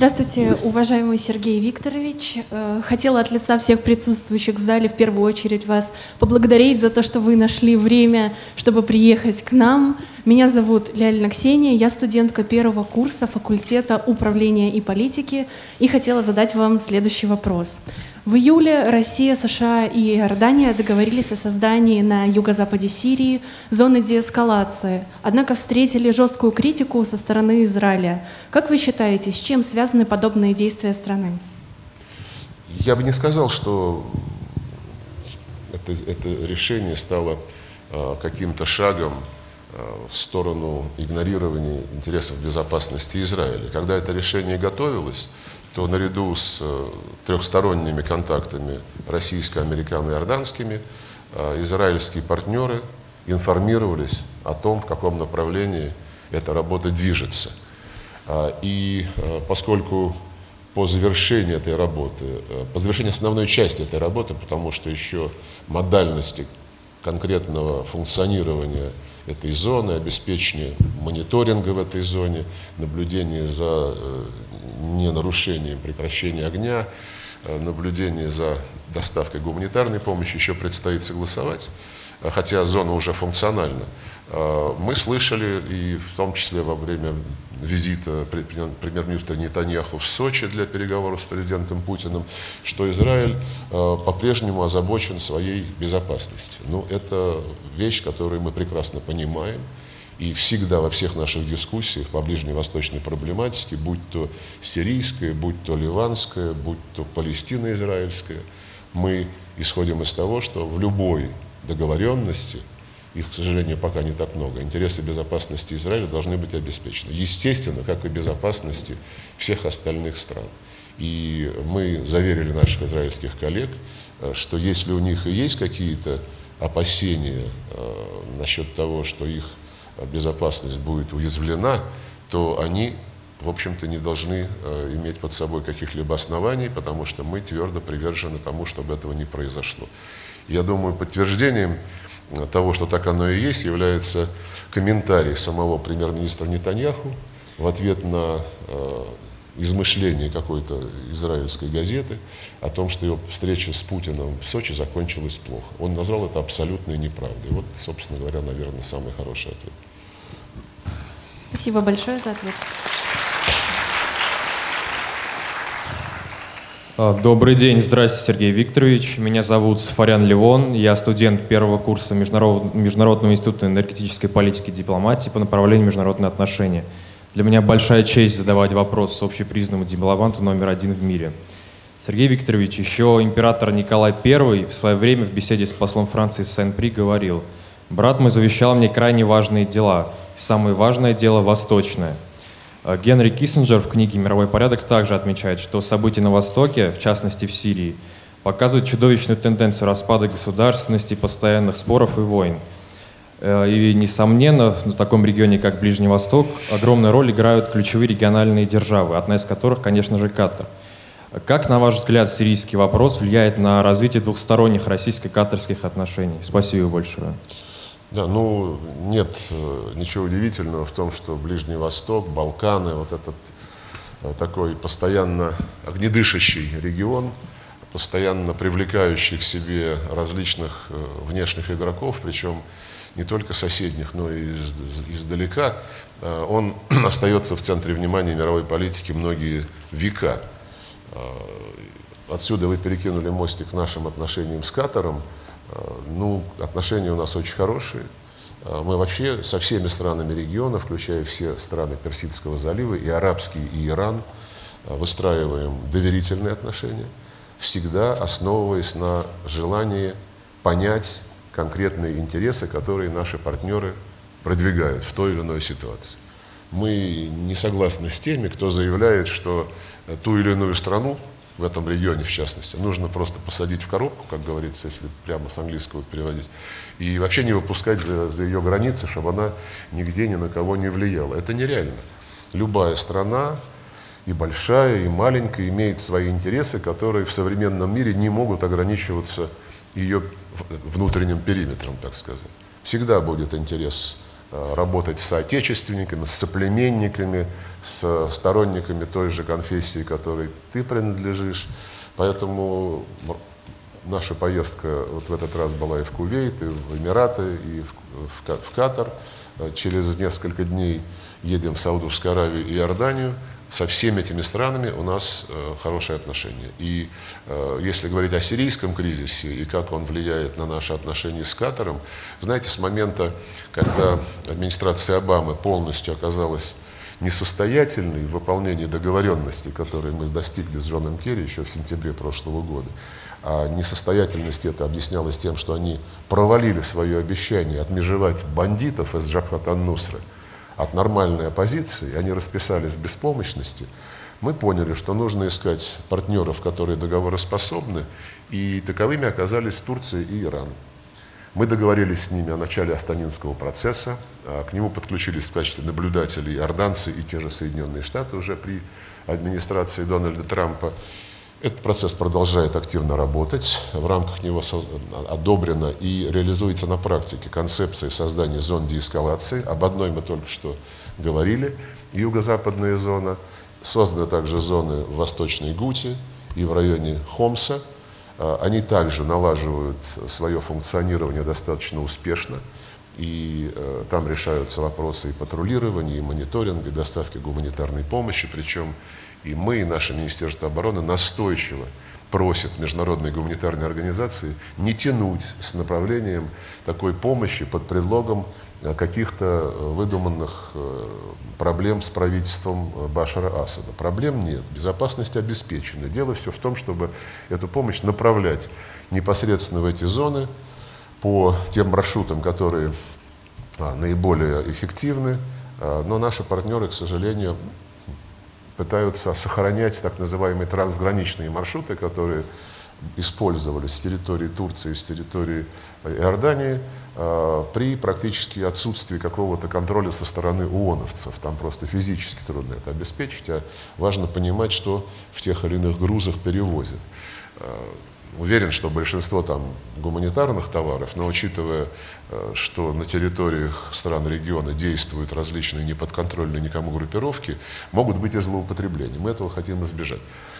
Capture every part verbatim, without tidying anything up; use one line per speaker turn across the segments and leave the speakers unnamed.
Здравствуйте, уважаемый Сергей Викторович. Хотела от лица всех присутствующих в зале в первую очередь вас поблагодарить за то, что вы нашли время, чтобы приехать к нам. Меня зовут Лялина Ксения, я студентка первого курса факультета управления и политики и хотела задать вам следующий вопрос. В июле Россия, США и Иордания договорились о создании на юго-западе Сирии зоны деэскалации, однако встретили жесткую критику со стороны Израиля. Как вы считаете, с чем связаны подобные действия страны?
Я бы не сказал, что это, это решение стало э, каким-то шагом э, в сторону игнорирования интересов безопасности Израиля. Когда это решение готовилось, то наряду с э, трехсторонними контактами российско-американо-иорданскими э, израильские партнеры информировались о том, в каком направлении эта работа движется. Э, и э, поскольку по завершении этой работы, э, по завершении основной части этой работы, потому что еще модальности конкретного функционирования этой зоны, обеспечения мониторинга в этой зоне, наблюдение за э, ненарушением прекращения огня, наблюдение за доставкой гуманитарной помощи еще предстоит согласовать, хотя зона уже функциональна. Мы слышали, и в том числе во время визита премьер-министра Нетаньяху в Сочи для переговоров с президентом Путиным, что Израиль по-прежнему озабочен своей безопасностью. Ну, это вещь, которую мы прекрасно понимаем. И всегда во всех наших дискуссиях по ближневосточной проблематике, будь то сирийская, будь то ливанская, будь то палестино-израильская, мы исходим из того, что в любой договоренности, их, к сожалению, пока не так много, интересы безопасности Израиля должны быть обеспечены. Естественно, как и безопасности всех остальных стран. И мы заверили наших израильских коллег, что если у них и есть какие-то опасения э, насчет того, что их безопасность будет уязвлена, то они, в общем-то, не должны э, иметь под собой каких-либо оснований, потому что мы твердо привержены тому, чтобы этого не произошло. Я думаю, подтверждением того, что так оно и есть, является комментарий самого премьер-министра Нетаньяху в ответ на э, измышление какой-то израильской газеты о том, что его встреча с Путиным в Сочи закончилась плохо. Он назвал это абсолютной неправдой. Вот, собственно говоря, наверное, самый хороший ответ.
Спасибо большое за ответ.
Добрый день, здравствуйте, Сергей Викторович. Меня зовут Сафарян Левон. Я студент первого курса Международного института энергетической политики и дипломатии по направлению международные отношения. Для меня большая честь задавать вопрос с общепризнанному дипломату номер один в мире. Сергей Викторович, еще император Николай Первый в свое время в беседе с послом Франции Сен-При говорил: «Брат мой завещал мне крайне важные дела. Самое важное дело – восточное». Генри Киссинджер в книге «Мировой порядок» также отмечает, что события на Востоке, в частности в Сирии, показывают чудовищную тенденцию распада государственности, постоянных споров и войн. И, несомненно, в таком регионе, как Ближний Восток, огромную роль играют ключевые региональные державы, одна из которых, конечно же, Катар. Как, на ваш взгляд, сирийский вопрос влияет на развитие двухсторонних российско-катарских отношений? Спасибо большое.
Да, ну, нет ничего удивительного в том, что Ближний Восток, Балканы, вот этот такой постоянно огнедышащий регион, постоянно привлекающий к себе различных внешних игроков, причем не только соседних, но и из, издалека, он остается в центре внимания мировой политики многие века. Отсюда вы перекинули мостик к нашим отношениям с Катаром. Ну, отношения у нас очень хорошие. Мы вообще со всеми странами региона, включая все страны Персидского залива, и арабские, и Иран, выстраиваем доверительные отношения, всегда основываясь на желании понять конкретные интересы, которые наши партнеры продвигают в той или иной ситуации. Мы не согласны с теми, кто заявляет, что ту или иную страну, в этом регионе в частности, нужно просто посадить в коробку, как говорится, если прямо с английского переводить, и вообще не выпускать за, за ее границы, чтобы она нигде ни на кого не влияла. Это нереально. Любая страна, и большая, и маленькая, имеет свои интересы, которые в современном мире не могут ограничиваться ее внутренним периметром, так сказать. Всегда будет интерес работать с соотечественниками, с соплеменниками, с сторонниками той же конфессии, которой ты принадлежишь. Поэтому наша поездка вот в этот раз была и в Кувейт, и в Эмираты, и в, в, в Катар. Через несколько дней едем в Саудовскую Аравию и Иорданию. Со всеми этими странами у нас э, хорошие отношения. И э, если говорить о сирийском кризисе и как он влияет на наши отношения с Катаром, знаете, с момента, когда администрация Обамы полностью оказалась несостоятельной в выполнении договоренностей, которые мы достигли с Джоном Керри еще в сентябре прошлого года, а несостоятельность это объяснялась тем, что они провалили свое обещание отмежевать бандитов из Джабхат ан-Нусра от нормальной оппозиции, они расписались в беспомощности, мы поняли, что нужно искать партнеров, которые договороспособны, и таковыми оказались Турция и Иран. Мы договорились с ними о начале Астанинского процесса, к нему подключились в качестве наблюдателей иорданцы и те же Соединенные Штаты уже при администрации Дональда Трампа. Этот процесс продолжает активно работать. В рамках него одобрена и реализуется на практике концепция создания зон деэскалации. Об одной мы только что говорили. Юго-западная зона. Созданы также зоны в Восточной Гуте и в районе Хомса. Они также налаживают свое функционирование достаточно успешно. И э, там решаются вопросы и патрулирования, и мониторинга, и доставки гуманитарной помощи. Причем и мы, и наше Министерство обороны настойчиво просят международные гуманитарные организации не тянуть с направлением такой помощи под предлогом каких-то выдуманных проблем с правительством Башара Асада. Проблем нет, безопасность обеспечена. Дело все в том, чтобы эту помощь направлять непосредственно в эти зоны по тем маршрутам, которые а, наиболее эффективны. А, но наши партнеры, к сожалению, пытаются сохранять так называемые трансграничные маршруты, которые использовались с территории Турции, с территории Иордании, э, при практически отсутствии какого-то контроля со стороны ООНовцев. Там просто физически трудно это обеспечить, а важно понимать, что в тех или иных грузах перевозят. Э, уверен, что большинство там гуманитарных товаров, но учитывая, э, что на территориях стран региона действуют различные неподконтрольные никому группировки, могут быть и злоупотребления. Мы этого хотим избежать.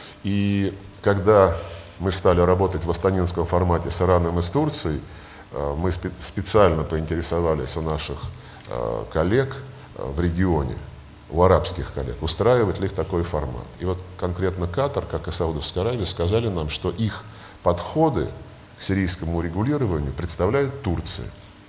И когда мы стали работать в астанинском формате с Ираном и с Турцией, мы специально поинтересовались у наших коллег в регионе, у арабских коллег, устраивает ли их такой формат. И вот конкретно Катар, как и Саудовская Аравия, сказали нам, что их подходы к сирийскому регулированию представляет Турция.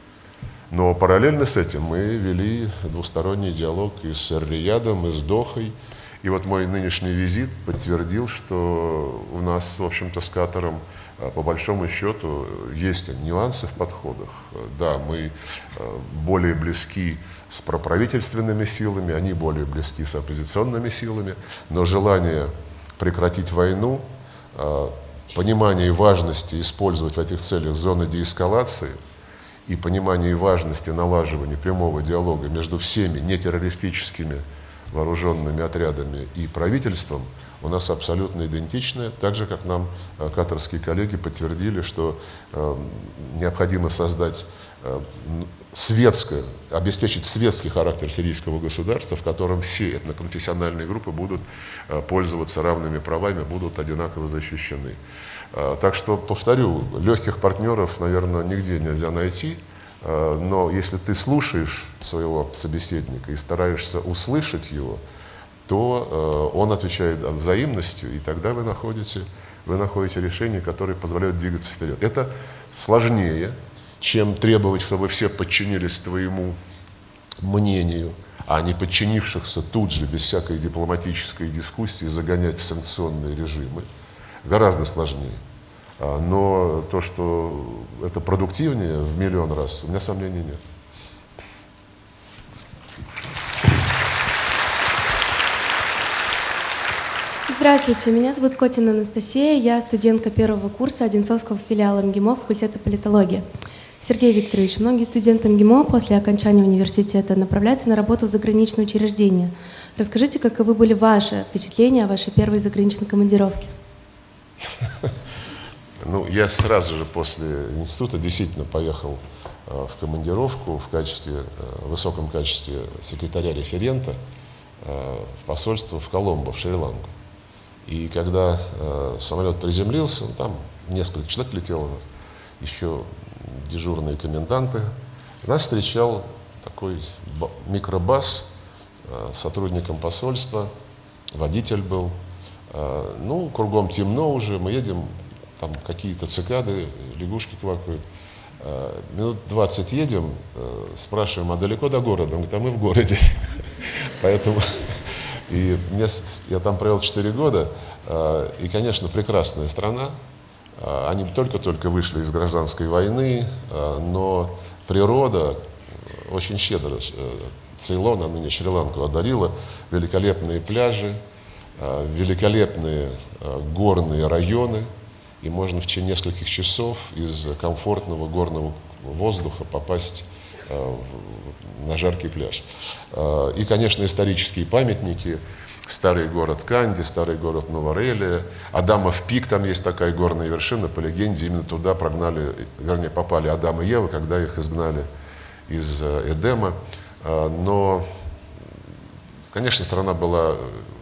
Но параллельно с этим мы вели двусторонний диалог и с Эр-Риядом, и с Дохой. И вот мой нынешний визит подтвердил, что у нас, в общем-то, с Катаром, по большому счету, есть нюансы в подходах. Да, мы более близки с проправительственными силами, они более близки с оппозиционными силами, но желание прекратить войну, понимание важности использовать в этих целях зоны деэскалации и понимание важности налаживания прямого диалога между всеми нетеррористическими вооруженными отрядами и правительством у нас абсолютно идентичное, так же, как нам э, катарские коллеги подтвердили, что э, необходимо создать э, светское, обеспечить светский характер сирийского государства, в котором все этноконфессиональные группы будут э, пользоваться равными правами, будут одинаково защищены. Э, так что, повторю, легких партнеров, наверное, нигде нельзя найти. Но если ты слушаешь своего собеседника и стараешься услышать его, то он отвечает взаимностью, и тогда вы находите, вы находите решения, которые позволяют двигаться вперед. Это сложнее, чем требовать, чтобы все подчинились твоему мнению, а не подчинившихся тут же, без всякой дипломатической дискуссии, загонять в санкционные режимы. Гораздо сложнее. Но то, что это продуктивнее в миллион раз, у меня сомнений нет.
Здравствуйте, меня зовут Котина Анастасия, я студентка первого курса Одинцовского филиала МГИМО факультета политологии. Сергей Викторович, многие студенты МГИМО после окончания университета направляются на работу в заграничные учреждения. Расскажите, каковы были ваши впечатления о вашей первой заграничной командировке?
Ну, я сразу же после института действительно поехал в командировку в качестве, в высоком качестве секретаря-референта в посольство в Коломбо, в Шри-Ланку. И когда самолет приземлился, ну, там несколько человек летело у нас, еще дежурные коменданты, нас встречал такой микробас с сотрудником посольства, водитель был. Ну, кругом темно уже, мы едем, там какие-то цикады, лягушки квакают. Минут двадцать едем, спрашиваем, а далеко до города? Он говорит, а мы в городе. Поэтому и мне, я там провел четыре года, и, конечно, прекрасная страна. Они только-только вышли из гражданской войны, но природа очень щедро Цейлон, а ныне Шри-Ланку, одарила. Великолепные пляжи, великолепные горные районы. И можно в течение нескольких часов из комфортного горного воздуха попасть на жаркий пляж. И, конечно, исторические памятники. Старый город Канди, старый город Нуворелия. Адамов пик, там есть такая горная вершина, по легенде, именно туда прогнали, вернее, попали Адам и Ева, когда их изгнали из Эдема. Но, конечно, страна была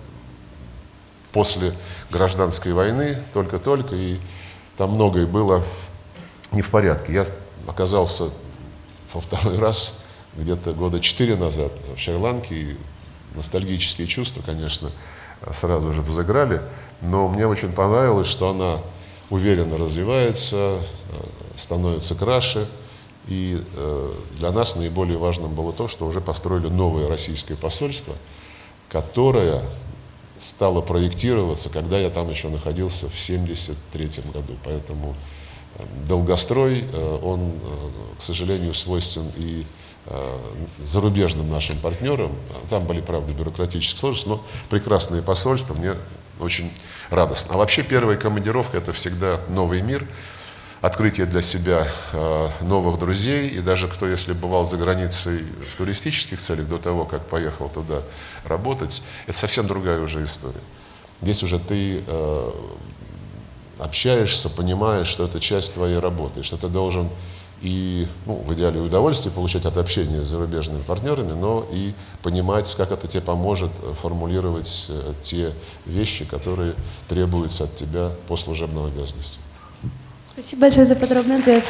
после гражданской войны только-только, и там многое было не в порядке. Я оказался во второй раз где-то года четыре назад в Шри-Ланке, и ностальгические чувства, конечно, сразу же взыграли, но мне очень понравилось, что она уверенно развивается, становится краше, и для нас наиболее важным было то, что уже построили новое российское посольство, которое стало проектироваться, когда я там еще находился в семьдесят третьем году. Поэтому долгострой, он, к сожалению, свойствен и зарубежным нашим партнерам. Там были, правда, бюрократические сложности, но прекрасные посольства, мне очень радостно. А вообще первая командировка – это всегда новый мир, открытие для себя новых друзей. И даже кто, если бывал за границей в туристических целях до того, как поехал туда работать, это совсем другая уже история. Здесь уже ты общаешься, понимаешь, что это часть твоей работы, что ты должен и, ну, в идеале, удовольствие получать от общения с зарубежными партнерами, но и понимать, как это тебе поможет формулировать те вещи, которые требуются от тебя по служебным обязанностям.
Спасибо большое за подробный ответ.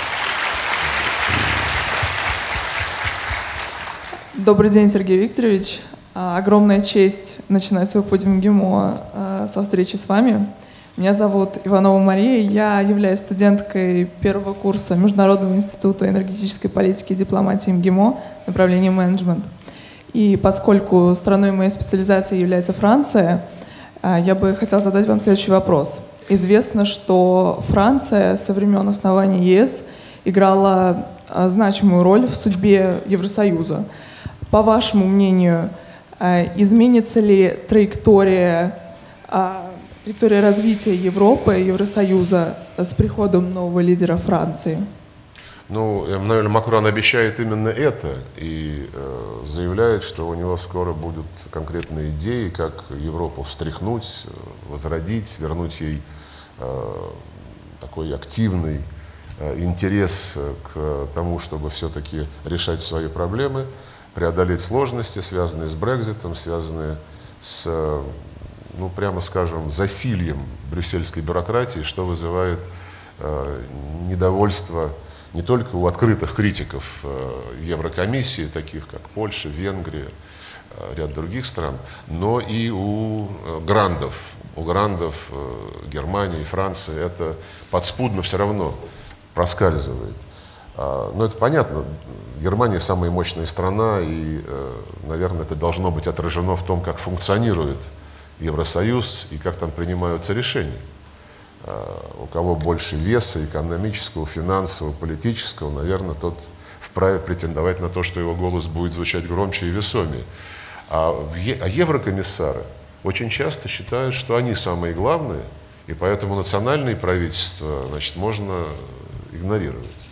Добрый день, Сергей Викторович. Огромная честь начинать свой путь в МГИМО со встречи с вами. Меня зовут Иванова Мария, я являюсь студенткой первого курса Международного института энергетической политики и дипломатии МГИМО, направление менеджмент. И поскольку страной моей специализации является Франция, я бы хотела задать вам следующий вопрос. Известно, что Франция со времен основания ЕС играла значимую роль в судьбе Евросоюза. По вашему мнению, изменится ли траектория Траектория развития Европы и Евросоюза с приходом нового лидера Франции?
Ну, наверное, Макрон обещает именно это и э, заявляет, что у него скоро будут конкретные идеи, как Европу встряхнуть, возродить, вернуть ей э, такой активный э, интерес к тому, чтобы все-таки решать свои проблемы, преодолеть сложности, связанные с Брекситом, связанные с, ну, прямо скажем, засильем брюссельской бюрократии, что вызывает э, недовольство не только у открытых критиков э, Еврокомиссии, таких как Польша, Венгрия, э, ряд других стран, но и у э, грандов, у грандов э, Германии, Франции. Это подспудно все равно проскальзывает. Э, но это понятно, Германия самая мощная страна, и, э, наверное, это должно быть отражено в том, как функционирует Евросоюз и как там принимаются решения. У кого больше веса экономического, финансового, политического, наверное, тот вправе претендовать на то, что его голос будет звучать громче и весомее. А, а еврокомиссары очень часто считают, что они самые главные, и поэтому национальные правительства, значит, можно игнорировать.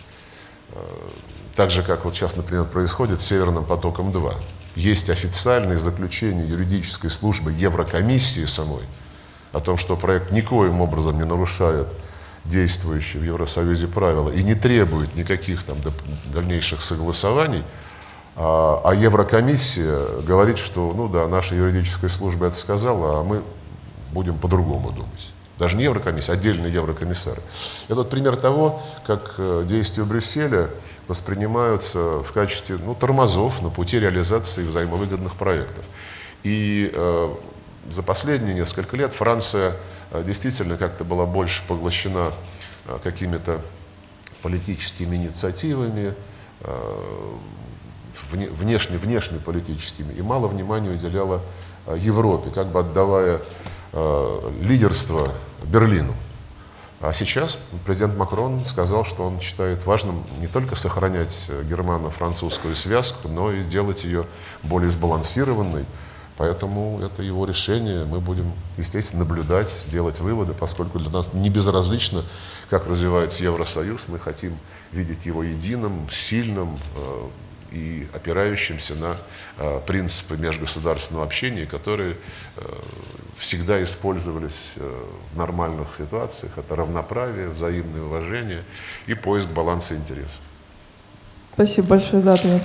Так же, как вот сейчас, например, происходит с Северным потоком-два. Есть официальное заключение юридической службы Еврокомиссии самой о том, что проект никоим образом не нарушает действующие в Евросоюзе правила и не требует никаких там дальнейших согласований, а, а Еврокомиссия говорит, что ну да, наша юридическая служба это сказала, а мы будем по-другому думать. Даже не Еврокомиссия, а отдельные еврокомиссары. Это вот пример того, как действия Брюсселя воспринимаются в качестве ну, тормозов на пути реализации взаимовыгодных проектов. И э, за последние несколько лет Франция э, действительно как-то была больше поглощена э, какими-то политическими инициативами, э, вне, внешне, внешнеполитическими, и мало внимания уделяла э, Европе, как бы отдавая э, лидерство Берлину. А сейчас президент Макрон сказал, что он считает важным не только сохранять германо-французскую связку, но и делать ее более сбалансированной. Поэтому это его решение. Мы будем, естественно, наблюдать, делать выводы, поскольку для нас не безразлично, как развивается Евросоюз. Мы хотим видеть его единым, сильным э, и опирающимся на э, принципы межгосударственного общения, которые э, всегда использовались э, в нормальных ситуациях. Это равноправие, взаимное уважение и поиск баланса интересов.
Спасибо большое за ответ.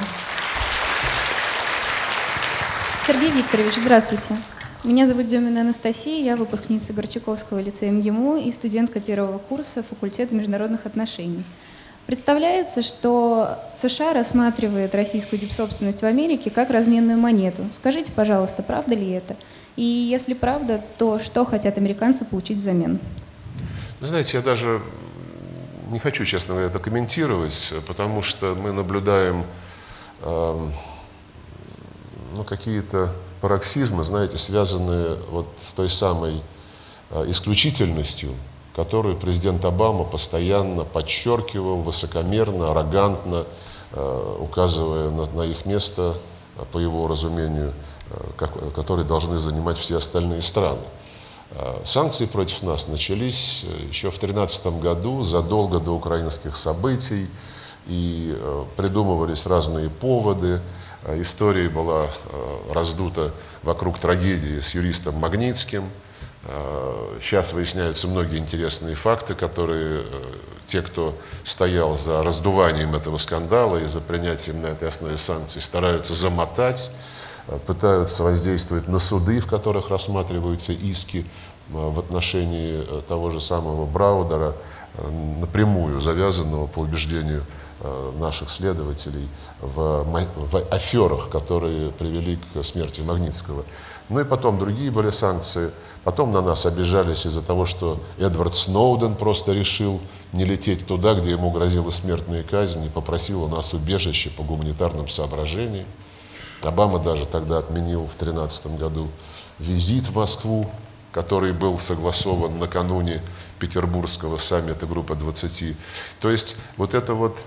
Сергей Викторович, здравствуйте. Меня зовут Демина Анастасия, я выпускница Горчаковского лицея МГИМО и студентка первого курса факультета международных отношений. Представляется, что США рассматривает российскую дипсобственность в Америке как разменную монету. Скажите, пожалуйста, правда ли это? И если правда, то что хотят американцы получить взамен?
Вы знаете, я даже не хочу, честно говоря, это комментировать, потому что мы наблюдаем э, ну, какие-то пароксизмы, знаете, связанные вот с той самой э, исключительностью, которую президент Обама постоянно подчеркивал, высокомерно, аррогантно, э, указывая на, на их место, э, по его разумению, э, как, которые должны занимать все остальные страны. Э, санкции против нас начались еще в две тысячи тринадцатом году, задолго до украинских событий, и э, придумывались разные поводы. Э, история была э, раздута вокруг трагедии с юристом Магнитским. Сейчас выясняются многие интересные факты, которые те, кто стоял за раздуванием этого скандала и за принятием на этой основе санкций, стараются замотать, пытаются воздействовать на суды, в которых рассматриваются иски в отношении того же самого Браудера, напрямую завязанного, по убеждению наших следователей, в, в аферах, которые привели к смерти Магнитского. Ну и потом другие были санкции. Потом на нас обижались из-за того, что Эдвард Сноуден просто решил не лететь туда, где ему грозила смертная казнь, и попросил у нас убежище по гуманитарным соображениям. Обама даже тогда отменил в две тысячи тринадцатом году визит в Москву, который был согласован накануне Петербургского саммита группы двадцати. То есть вот это вот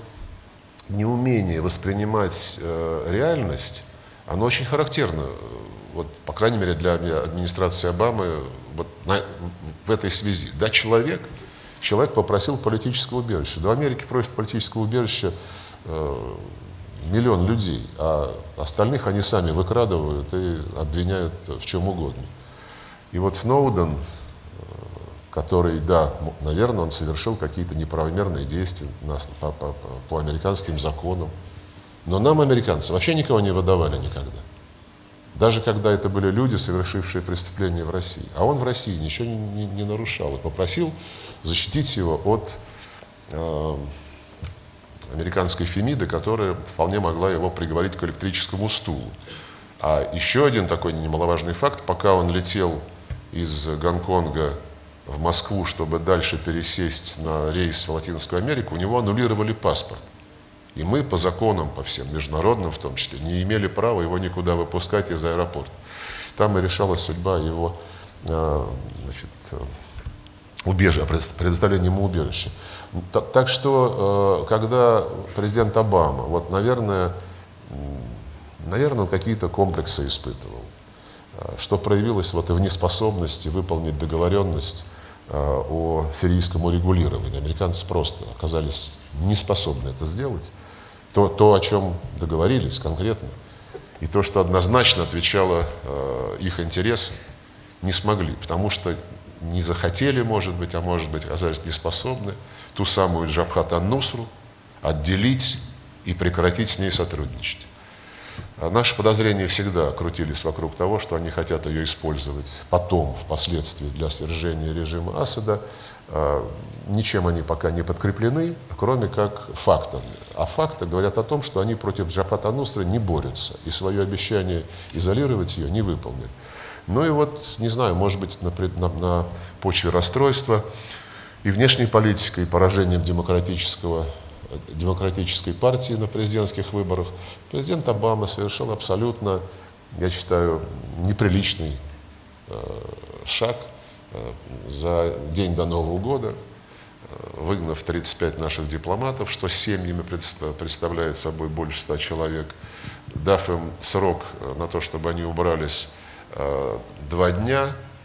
неумение воспринимать э, реальность, оно очень характерно. Вот, по крайней мере, для администрации Обамы вот на, в этой связи. Да, человек, человек попросил политического убежища. Да, в Америке просят политического убежища э, миллион людей, а остальных они сами выкрадывают и обвиняют в чем угодно. И вот Сноуден, который, да, наверное, он совершил какие-то неправомерные действия по, по, по американским законам, но нам, американцы, вообще никого не выдавали никогда. Даже когда это были люди, совершившие преступления в России. А он в России ничего не, не, не нарушал и попросил защитить его от э, американской Фемиды, которая вполне могла его приговорить к электрическому стулу. А еще один такой немаловажный факт: пока он летел из Гонконга в Москву, чтобы дальше пересесть на рейс в Латинскую Америку, у него аннулировали паспорт. И мы по законам, по всем международным в том числе, не имели права его никуда выпускать из аэропорта. Там и решалась судьба его значит, убежища, предоставления ему убежища. Так, так что, когда президент Обама, вот, наверное, наверное, он какие-то комплексы испытывал, что проявилось вот и в неспособности выполнить договоренность о сирийском урегулировании. Американцы просто оказались не способны это сделать. То, то, о чем договорились конкретно, и то, что однозначно отвечало э, их интересам, не смогли. Потому что не захотели, может быть, а может быть, оказались неспособны ту самую Джабхат ан-Нусру отделить и прекратить с ней сотрудничать. Наши подозрения всегда крутились вокруг того, что они хотят ее использовать потом, впоследствии, для свержения режима Асада. Ничем они пока не подкреплены, кроме как фактами. А факты говорят о том, что они против Джабхат ан-Нусры не борются и свое обещание изолировать ее не выполнили. Ну и вот, не знаю, может быть, на, на, на почве расстройства и внешней политикой, и поражением демократического демократической партии на президентских выборах, президент Обама совершил абсолютно, я считаю, неприличный э, шаг э, за день до Нового года, э, выгнав тридцать пять наших дипломатов, что с семьями представляет собой больше ста человек, дав им срок на то, чтобы они убрались э, два дня,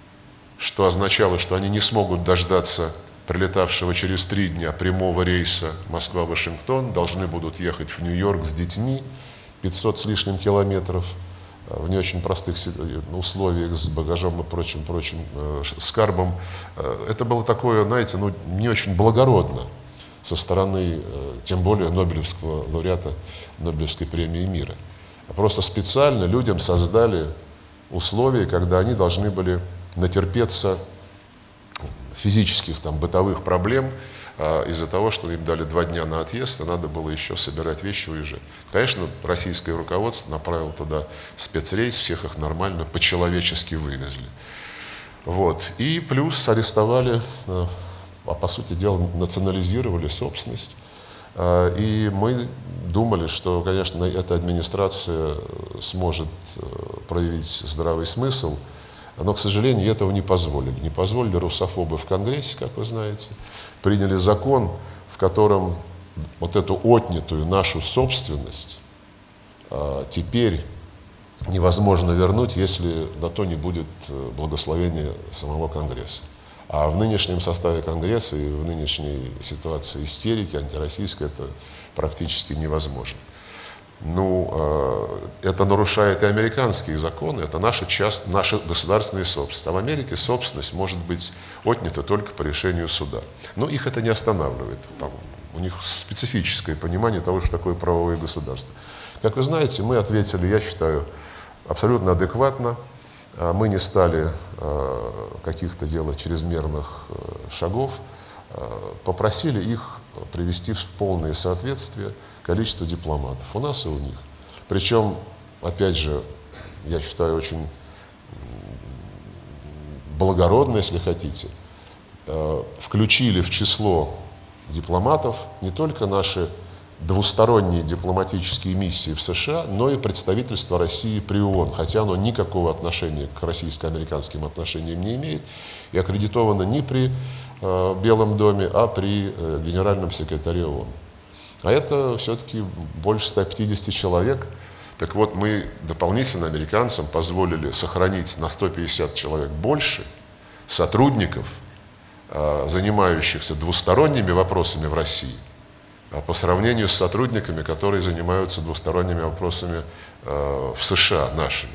что означало, что они не смогут дождаться прилетавшего через три дня прямого рейса Москва-Вашингтон, должны будут ехать в Нью-Йорк с детьми, пятьсот с лишним километров, в не очень простых условиях, с багажом и прочим, прочим скарбом. Это было такое, знаете, ну, не очень благородно со стороны, тем более, Нобелевского лауреата Нобелевской премии мира. Просто специально людям создали условия, когда они должны были натерпеться физических, там, бытовых проблем а, из-за того, что им дали два дня на отъезд, и надо было еще собирать вещи и уезжать. Конечно, российское руководство направило туда спецрейс, всех их нормально, по-человечески вывезли. Вот. И плюс арестовали, а, а по сути дела национализировали собственность. А, и мы думали, что, конечно, эта администрация сможет проявить здравый смысл, но, к сожалению, этого не позволили. Не позволили русофобы в Конгрессе, как вы знаете. Приняли закон, в котором вот эту отнятую нашу собственность а, теперь невозможно вернуть, если на то не будет благословения самого Конгресса. А в нынешнем составе Конгресса и в нынешней ситуации истерики антироссийской это практически невозможно. Ну, это нарушает и американские законы, это наша, часть, наша государственная собственность. А в Америке собственность может быть отнята только по решению суда. Но их это не останавливает. Там, у них специфическое понимание того, что такое правовое государство. Как вы знаете, мы ответили, я считаю, абсолютно адекватно. Мы не стали каких-то делать чрезмерных шагов, попросили их привести в полное соответствие количество дипломатов у нас и у них. Причем, опять же, я считаю, очень благородно, если хотите, включили в число дипломатов не только наши двусторонние дипломатические миссии в США, но и представительство России при ООН, хотя оно никакого отношения к российско-американским отношениям не имеет и аккредитовано не при э, Белом доме, а при э, генеральном секретаре ООН. А это все-таки больше ста пятидесяти человек. Так вот, мы дополнительно американцам позволили сохранить на сто пятьдесят человек больше сотрудников, э, занимающихся двусторонними вопросами в России, по сравнению с сотрудниками, которые занимаются двусторонними вопросами э, в США нашими.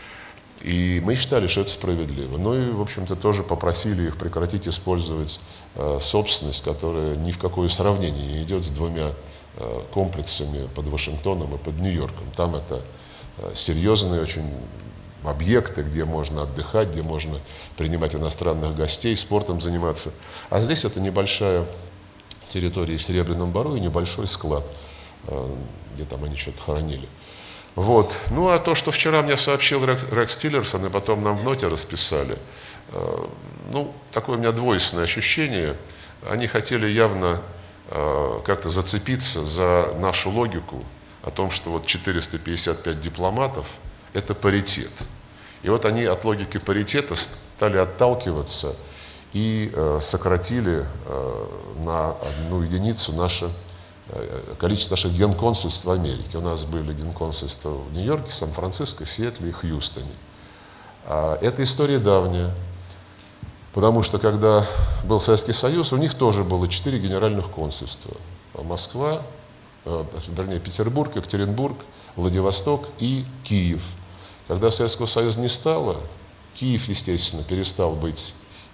И мы считали, что это справедливо. Ну и, в общем-то, тоже попросили их прекратить использовать э, собственность, которая ни в какое сравнение не идет с двумя э, комплексами под Вашингтоном и под Нью-Йорком. Там это э, серьезные очень объекты, где можно отдыхать, где можно принимать иностранных гостей, спортом заниматься. А здесь это небольшая территории в Серебряном Бару и небольшой склад, где там они что-то хоронили. Вот. Ну, а то, что вчера мне сообщил Рекс Тиллерсон, и потом нам в ноте расписали, ну, такое у меня двойственное ощущение. Они хотели явно как-то зацепиться за нашу логику о том, что вот четыреста пятьдесят пять дипломатов – это паритет. И вот они от логики паритета стали отталкиваться и э, сократили э, на одну единицу наше, э, количество наших генконсульств в Америке. У нас были генконсульства в Нью-Йорке, Сан-Франциско, Сиэтле и Хьюстоне. А эта история давняя, потому что когда был Советский Союз, у них тоже было четыре генеральных консульства. Москва, э, вернее, Петербург, Екатеринбург, Владивосток и Киев. Когда Советского Союза не стало, Киев, естественно, перестал быть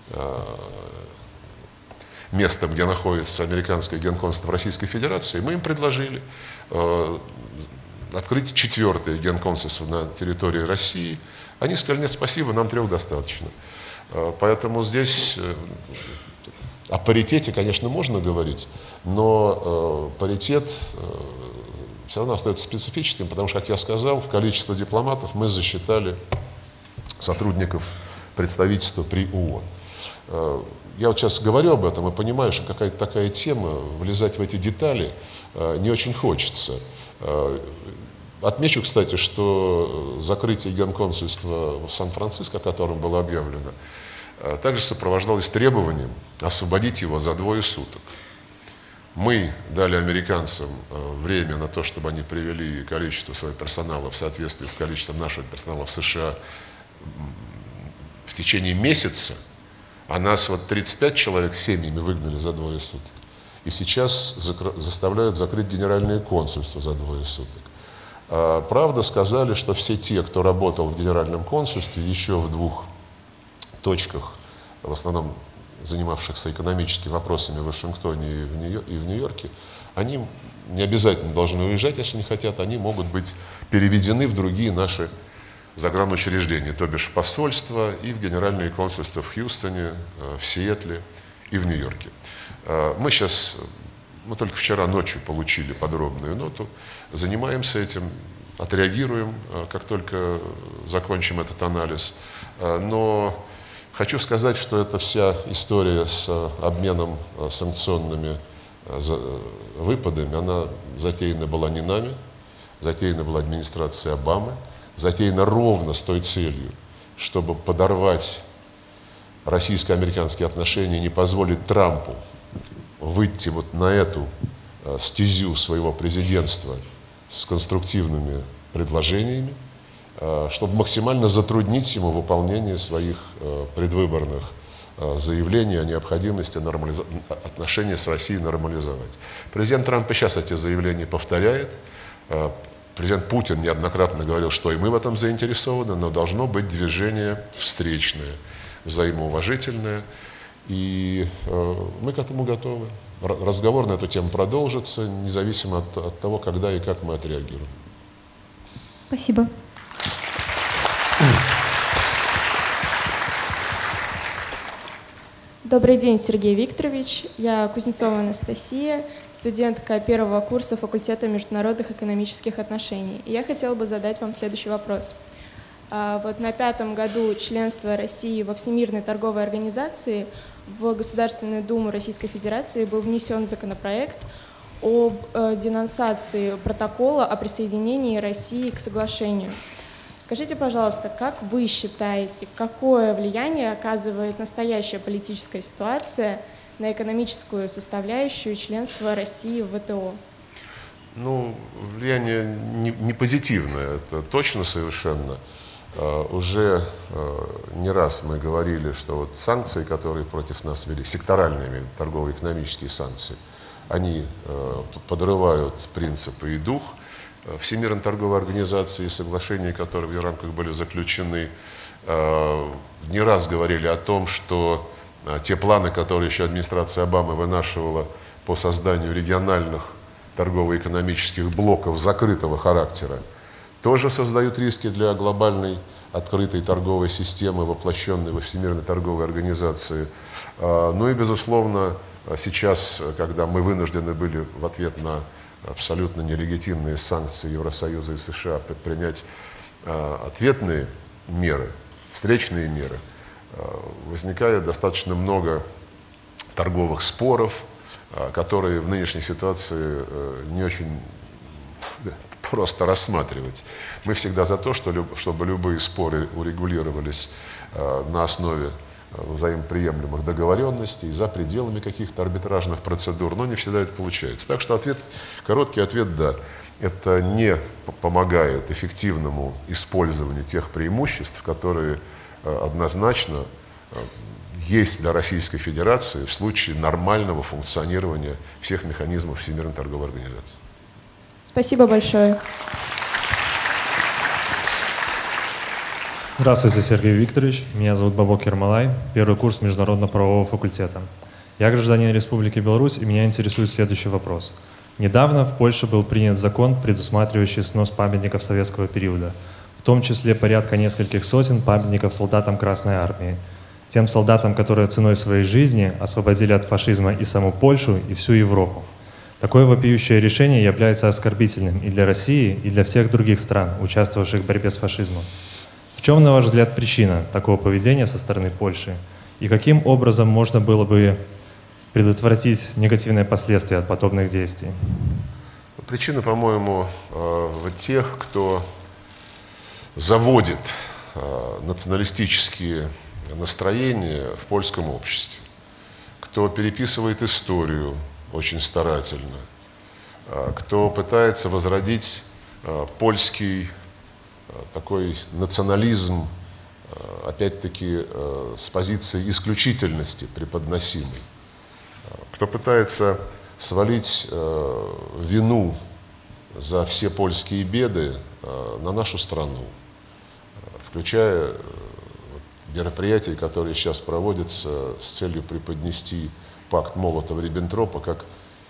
местом, где находится американское генконсульство в Российской Федерации, мы им предложили открыть четвертое генконсульство на территории России. Они сказали: нет, спасибо, нам трех достаточно. Поэтому здесь о паритете, конечно, можно говорить, но паритет все равно остается специфическим, потому что, как я сказал, в количество дипломатов мы засчитали сотрудников представительства при ООН. Я вот сейчас говорю об этом и понимаю, что какая-то такая тема, влезать в эти детали не очень хочется. Отмечу, кстати, что закрытие генконсульства в Сан-Франциско, о котором было объявлено, также сопровождалось требованием освободить его за двое суток. Мы дали американцам время на то, чтобы они привели количество своего персонала в соответствии с количеством нашего персонала в США в течение месяца, а нас вот тридцать пять человек семьями выгнали за двое суток. И сейчас заставляют закрыть генеральное консульство за двое суток. Правда, сказали, что все те, кто работал в генеральном консульстве еще в двух точках, в основном занимавшихся экономическими вопросами в Вашингтоне и в Нью-Йорке, они не обязательно должны уезжать, если не хотят, они могут быть переведены в другие наши загранучреждения, то бишь в посольство и в генеральные консульства в Хьюстоне, в Сиэтле и в Нью-Йорке. Мы сейчас, мы только вчера ночью получили подробную ноту, занимаемся этим, отреагируем, как только закончим этот анализ. Но хочу сказать, что эта вся история с обменом санкционными выпадами, она затеяна была не нами, затеяна была администрацией Обамы, затеяна ровно с той целью, чтобы подорвать российско-американские отношения и не позволить Трампу выйти вот на эту стезю своего президентства с конструктивными предложениями, чтобы максимально затруднить ему выполнение своих предвыборных заявлений о необходимости нормализа... отношения с Россией нормализовать. Президент Трамп и сейчас эти заявления повторяет. Президент Путин неоднократно говорил, что и мы в этом заинтересованы, но должно быть движение встречное, взаимоуважительное, и мы к этому готовы. Разговор на эту тему продолжится, независимо от, от того, когда и как мы отреагируем.
Спасибо.
Добрый день, Сергей Викторович. Я Кузнецова Анастасия, студентка первого курса факультета международных экономических отношений. И я хотела бы задать вам следующий вопрос. Вот на пятом году членства России во Всемирной торговой организации в Государственную Думу Российской Федерации был внесен законопроект об денонсации протокола о присоединении России к соглашению. Скажите, пожалуйста, как вы считаете, какое влияние оказывает настоящая политическая ситуация на экономическую составляющую членства России в вэ тэ о?
Ну, влияние не, не позитивное, это точно совершенно. Uh, уже uh, не раз мы говорили, что вот санкции, которые против нас ввели, секторальные торгово-экономические санкции, они uh, подрывают принципы и дух Всемирной торговой организации, соглашения, которые в ее рамках были заключены. Uh, не раз говорили о том, что uh, те планы, которые еще администрация Обамы вынашивала по созданию региональных торгово-экономических блоков закрытого характера, тоже создают риски для глобальной открытой торговой системы, воплощенной во Всемирной торговой организации. Ну и, безусловно, сейчас, когда мы вынуждены были в ответ на абсолютно нелегитимные санкции Евросоюза и США принять ответные меры, встречные меры, возникает достаточно много торговых споров, которые в нынешней ситуации не очень просто рассматривать. Мы всегда за то, что, чтобы любые споры урегулировались э, на основе взаимоприемлемых договоренностей, за пределами каких-то арбитражных процедур, но не всегда это получается. Так что ответ, короткий ответ – да. Это не помогает эффективному использованию тех преимуществ, которые э, однозначно э, есть для Российской Федерации в случае нормального функционирования всех механизмов Всемирной торговой организации.
Спасибо большое.
Здравствуйте, Сергей Викторович. Меня зовут Бабок Ермолай, первый курс Международно-правового факультета. Я гражданин Республики Беларусь, и меня интересует следующий вопрос. Недавно в Польше был принят закон, предусматривающий снос памятников советского периода, в том числе порядка нескольких сотен памятников солдатам Красной Армии. Тем солдатам, которые ценой своей жизни освободили от фашизма и саму Польшу, и всю Европу. Такое вопиющее решение является оскорбительным и для России, и для всех других стран, участвовавших в борьбе с фашизмом. В чем, на ваш взгляд, причина такого поведения со стороны Польши? И каким образом можно было бы предотвратить негативные последствия от подобных действий?
Причина, по-моему, в тех, кто заводит националистические настроения в польском обществе, кто переписывает историю очень старательно, кто пытается возродить польский такой национализм, опять-таки, с позиции исключительности преподносимый, кто пытается свалить вину за все польские беды на нашу страну, включая мероприятия, которые сейчас проводятся с целью преподнести пакт Молотова-Риббентропа как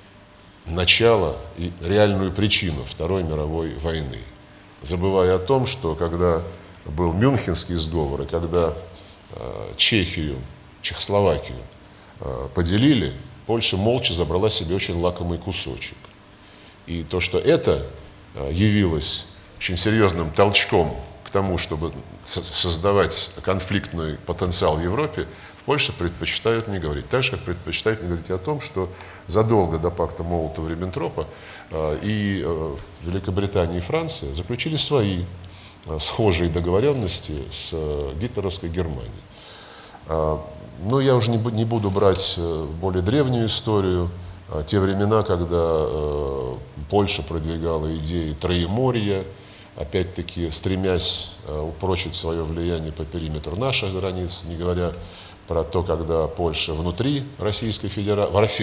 начало и реальную причину Второй мировой войны. Забывая о том, что когда был Мюнхенский сговор, и когда э, Чехию, Чехословакию э, поделили, Польша молча забрала себе очень лакомый кусочек. И то, что это э, явилось очень серьезным толчком к тому, чтобы создавать конфликтный потенциал в Европе, в Польше предпочитают не говорить. Так же, как предпочитают не говорить о том, что задолго до пакта Молотова-Риббентропа э, и э, Великобритания и Франция заключили свои э, схожие договоренности с э, гитлеровской Германией. Э, но я уже не, не буду брать э, более древнюю историю, э, те времена, когда э, Польша продвигала идеи Троеморья, опять-таки стремясь э, упрочить свое влияние по периметру наших границ, не говоря про то, когда Польша внутри Российской Федерации, России,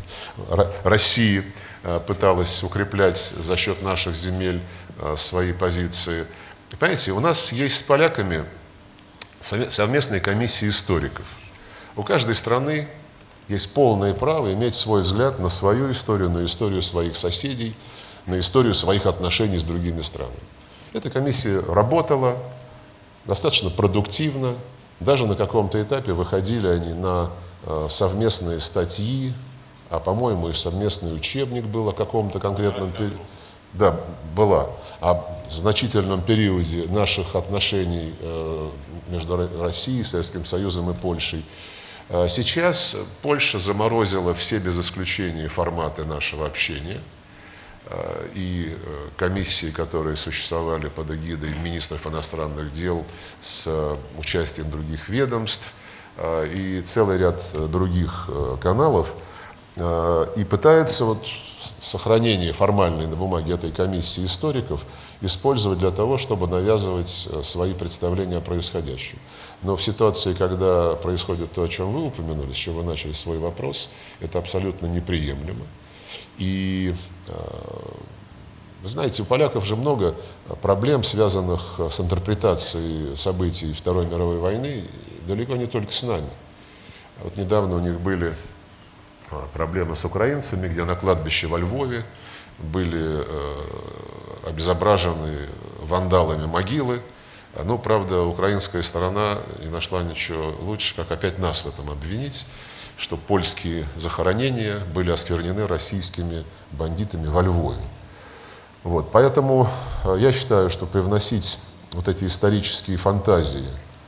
России пыталась укреплять за счет наших земель свои позиции. И, понимаете, у нас есть с поляками совместные комиссии историков. У каждой страны есть полное право иметь свой взгляд на свою историю, на историю своих соседей, на историю своих отношений с другими странами. Эта комиссия работала достаточно продуктивно. Даже на каком-то этапе выходили они на э, совместные статьи, а, по-моему, и совместный учебник был о каком-то конкретном периоде. Да, была. О значительном периоде наших отношений э, между Россией, Советским Союзом и Польшей. Э, сейчас Польша заморозила все без исключения форматы нашего общения. И комиссии, которые существовали под эгидой министров иностранных дел с участием других ведомств и целый ряд других каналов, и пытается вот сохранение формальной на бумаге этой комиссии историков использовать для того, чтобы навязывать свои представления о происходящем. Но в ситуации, когда происходит то, о чем вы упомянули, с чего вы начали свой вопрос, это абсолютно неприемлемо. И вы знаете, у поляков же много проблем, связанных с интерпретацией событий Второй мировой войны, далеко не только с нами. Вот недавно у них были проблемы с украинцами, где на кладбище во Львове были обезображены вандалами могилы. Но, правда, украинская сторона не нашла ничего лучше, как опять нас в этом обвинить, что польские захоронения были осквернены российскими бандитами во Львове. Вот, поэтому я считаю, что привносить вот эти исторические фантазии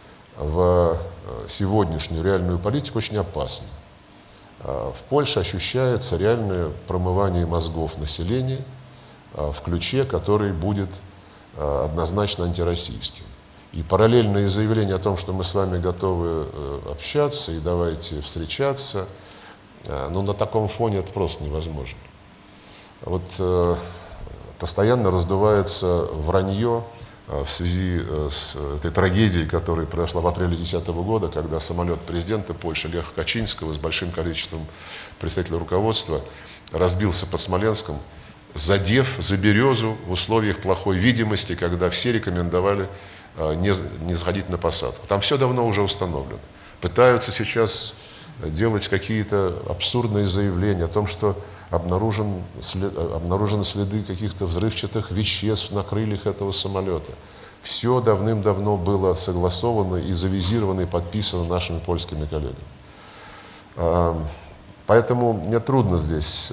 в сегодняшнюю реальную политику очень опасно. В Польше ощущается реальное промывание мозгов населения в ключе, который будет однозначно антироссийским. И параллельные заявления о том, что мы с вами готовы общаться и давайте встречаться, но на таком фоне это просто невозможно. Вот постоянно раздувается вранье в связи с этой трагедией, которая произошла в апреле две тысячи десятого года, когда самолет президента Польши Леха Качинского с большим количеством представителей руководства разбился под Смоленском, задев за березу в условиях плохой видимости, когда все рекомендовали не, не заходить на посадку. Там все давно уже установлено. Пытаются сейчас делать какие-то абсурдные заявления о том, что обнаружен след, обнаружены следы каких-то взрывчатых веществ на крыльях этого самолета. Все давным-давно было согласовано и завизировано и подписано нашими польскими коллегами. Поэтому мне трудно здесь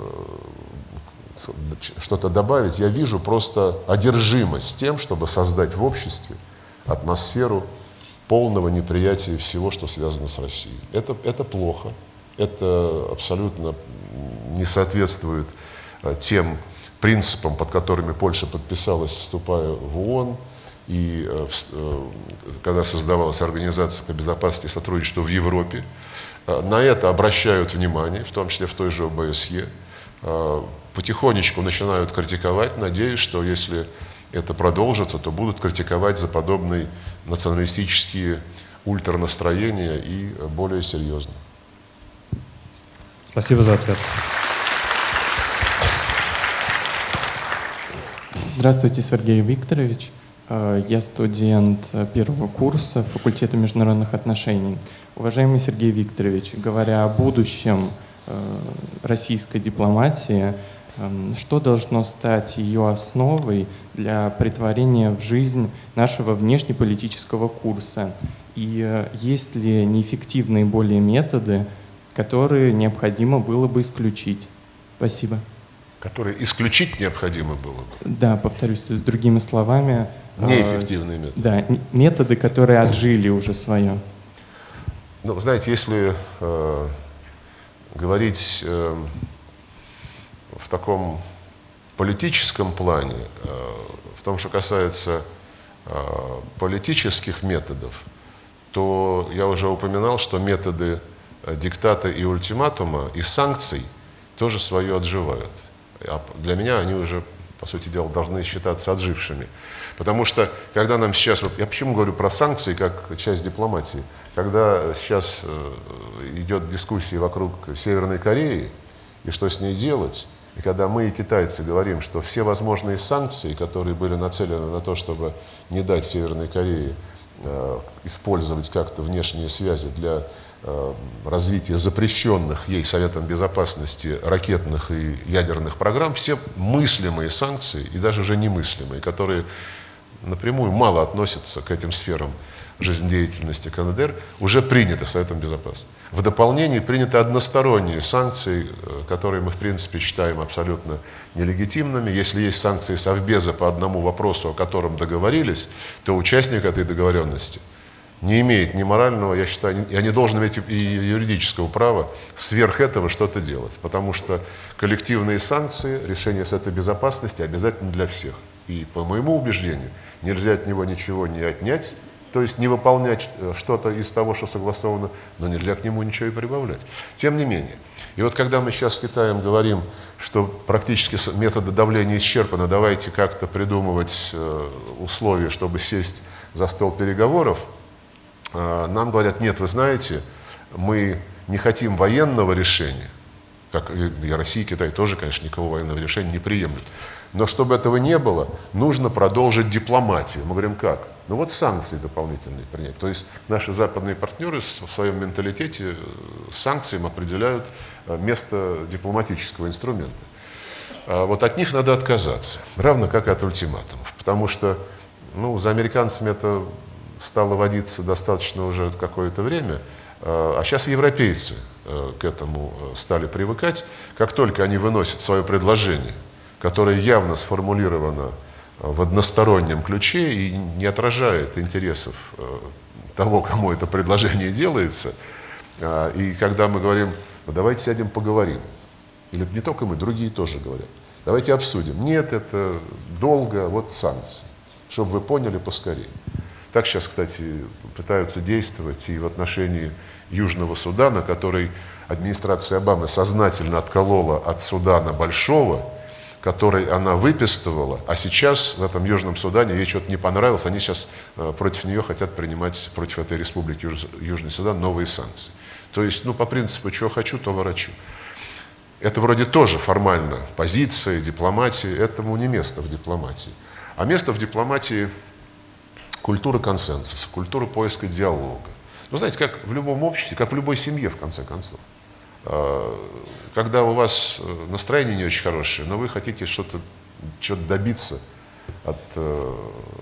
что-то добавить. Я вижу просто одержимость тем, чтобы создать в обществе атмосферу полного неприятия всего, что связано с Россией. Это, это плохо, это абсолютно не соответствует тем принципам, под которыми Польша подписалась, вступая в ООН, и когда создавалась Организация по безопасности и сотрудничеству в Европе. На это обращают внимание, в том числе в той же О Бэ Эс Е. Потихонечку начинают критиковать. Надеюсь, что если это продолжится, то будут критиковать за подобные националистические ультранастроения и более серьезно.
Спасибо за ответ.
Здравствуйте, Сергей Викторович. Я студент первого курса факультета международных отношений. Уважаемый Сергей Викторович, говоря о будущем российской дипломатии, что должно стать ее основой для претворения в жизнь нашего внешнеполитического курса? И есть ли неэффективные более методы, которые необходимо было бы исключить? Спасибо.
Которые исключить необходимо было бы?
Да, повторюсь, то есть другими словами.
Неэффективные методы.
Да, методы, которые отжили уже свое.
Ну, знаете, если э, говорить э, в таком политическом плане, э, в том, что касается э, политических методов, то я уже упоминал, что методы э, диктата и ультиматума и санкций тоже свое отживают. А для меня они уже, по сути дела, должны считаться отжившими. Потому что, когда нам сейчас, вот я почему говорю про санкции как часть дипломатии, когда сейчас э, идет дискуссия вокруг Северной Кореи и что с ней делать, и когда мы и китайцы говорим, что все возможные санкции, которые были нацелены на то, чтобы не дать Северной Корее э, использовать как-то внешние связи для э, развития запрещенных ей Советом Безопасности ракетных и ядерных программ, все мыслимые санкции и даже уже немыслимые, которые напрямую мало относятся к этим сферам жизнедеятельности ка эн дэ эр, уже приняты Советом Безопасности. В дополнение приняты односторонние санкции, которые мы, в принципе, считаем абсолютно нелегитимными. Если есть санкции Совбеза по одному вопросу, о котором договорились, то участник этой договоренности не имеет ни морального, я считаю, я не должен иметь и юридического права сверх этого что-то делать, потому что коллективные санкции, решение Совета Безопасности обязательно для всех. И, по моему убеждению, нельзя от него ничего не отнять, то есть не выполнять что-то из того, что согласовано, но нельзя к нему ничего и прибавлять. Тем не менее, и вот когда мы сейчас с Китаем говорим, что практически методы давления исчерпаны, давайте как-то придумывать условия, чтобы сесть за стол переговоров, нам говорят, нет, вы знаете, мы не хотим военного решения, как и Россия, и Китай тоже, конечно, никакого военного решения не приемлют. Но чтобы этого не было, нужно продолжить дипломатию. Мы говорим, как? Ну вот санкции дополнительные принять. То есть наши западные партнеры в своем менталитете санкциям определяют место дипломатического инструмента. А вот от них надо отказаться, равно как и от ультиматумов. Потому что ну, за американцами это стало водиться достаточно уже какое-то время, а сейчас европейцы к этому стали привыкать. Как только они выносят свое предложение, которое явно сформулировано в одностороннем ключе и не отражает интересов того, кому это предложение делается, и когда мы говорим, ну, давайте сядем поговорим, или не только мы, другие тоже говорят, давайте обсудим. Нет, это долго, вот санкции, чтобы вы поняли поскорее. Так сейчас, кстати, пытаются действовать и в отношении Южного Судана, который администрация Обамы сознательно отколола от Судана Большого, который она выпистывала, а сейчас в этом Южном Судане ей что-то не понравилось, они сейчас против нее хотят принимать, против этой республики Южный Судан, новые санкции. То есть, ну, по принципу, чего хочу, то ворочу. Это вроде тоже формально позиция, дипломатия, этому не место в дипломатии. А место в дипломатии культура консенсуса, культура поиска диалога. Ну, знаете, как в любом обществе, как в любой семье, в конце концов. Когда у вас настроение не очень хорошее, но вы хотите что-то что-то добиться от э,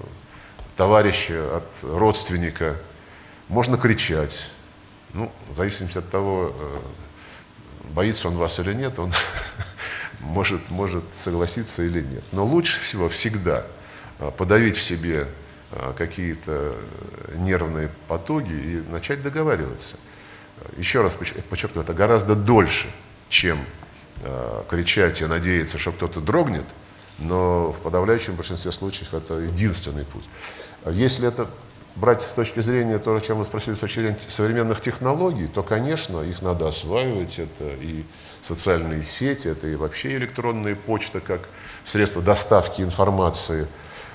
товарища, от родственника, можно кричать. Ну, в зависимости от того, э, боится он вас или нет, он может, может согласиться или нет. Но лучше всего всегда подавить в себе какие-то нервные потуги и начать договариваться. Еще раз подчеркну, это гораздо дольше, чем э, кричать и надеяться, что кто-то дрогнет, но в подавляющем большинстве случаев это единственный путь. Если это брать с точки зрения того, о чем вы спросили, с точки зрения современных технологий, то, конечно, их надо осваивать. Это и социальные сети, это и вообще электронная почта как средство доставки информации,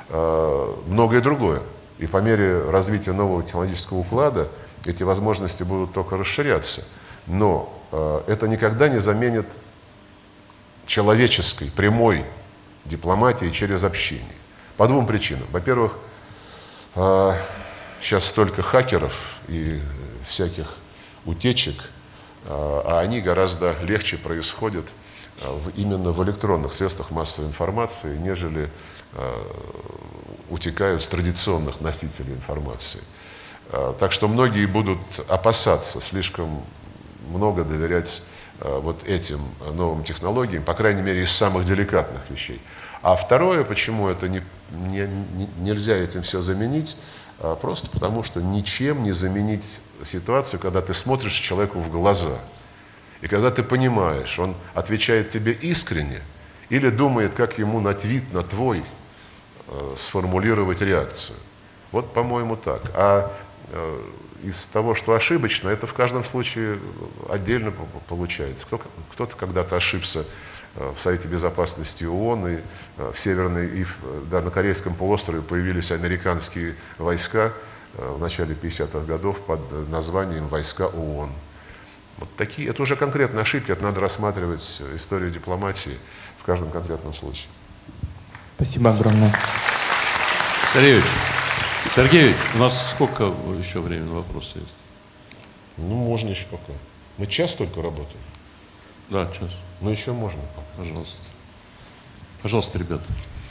э, многое другое. И по мере развития нового технологического уклада эти возможности будут только расширяться. Но э, это никогда не заменит человеческой, прямой дипломатии через общение. По двум причинам. Во-первых, э, сейчас столько хакеров и всяких утечек, э, а они гораздо легче происходят э, в, именно в электронных средствах массовой информации, нежели э, утекают с традиционных носителей информации. Так что многие будут опасаться слишком много доверять вот этим новым технологиям, по крайней мере, из самых деликатных вещей. А второе, почему это не, не, не, нельзя этим все заменить, просто потому что ничем не заменить ситуацию, когда ты смотришь человеку в глаза, и когда ты понимаешь, он отвечает тебе искренне или думает, как ему на твит, на твой сформулировать реакцию. Вот, по-моему, так. А из того, что ошибочно, это в каждом случае отдельно получается. Кто-то когда-то ошибся в Совете Безопасности ООН, и в Северной, и в, да, на Корейском полуострове появились американские войска в начале пятидесятых годов под названием «Войска ООН». Вот такие, это уже конкретные ошибки, это надо рассматривать историю дипломатии в каждом конкретном случае.
Спасибо огромное.
Сергеевич, Сергеевич, у нас сколько еще времени на вопросы есть?
Ну, можно еще пока. Мы час только работаем.
Да, час.
Но еще можно.
Пожалуйста. Пожалуйста, ребята.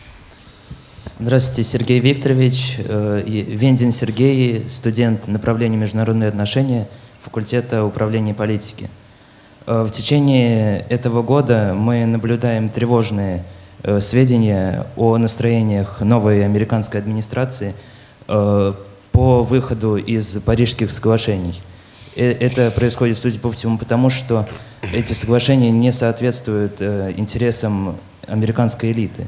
Здравствуйте, Сергей Викторович. Вендин Сергей, студент направления международные отношения, факультета управления политики. В течение этого года мы наблюдаем тревожные сведения о настроениях новой американской администрации по выходу из Парижских соглашений. Это происходит, судя по всему, потому что эти соглашения не соответствуют интересам американской элиты.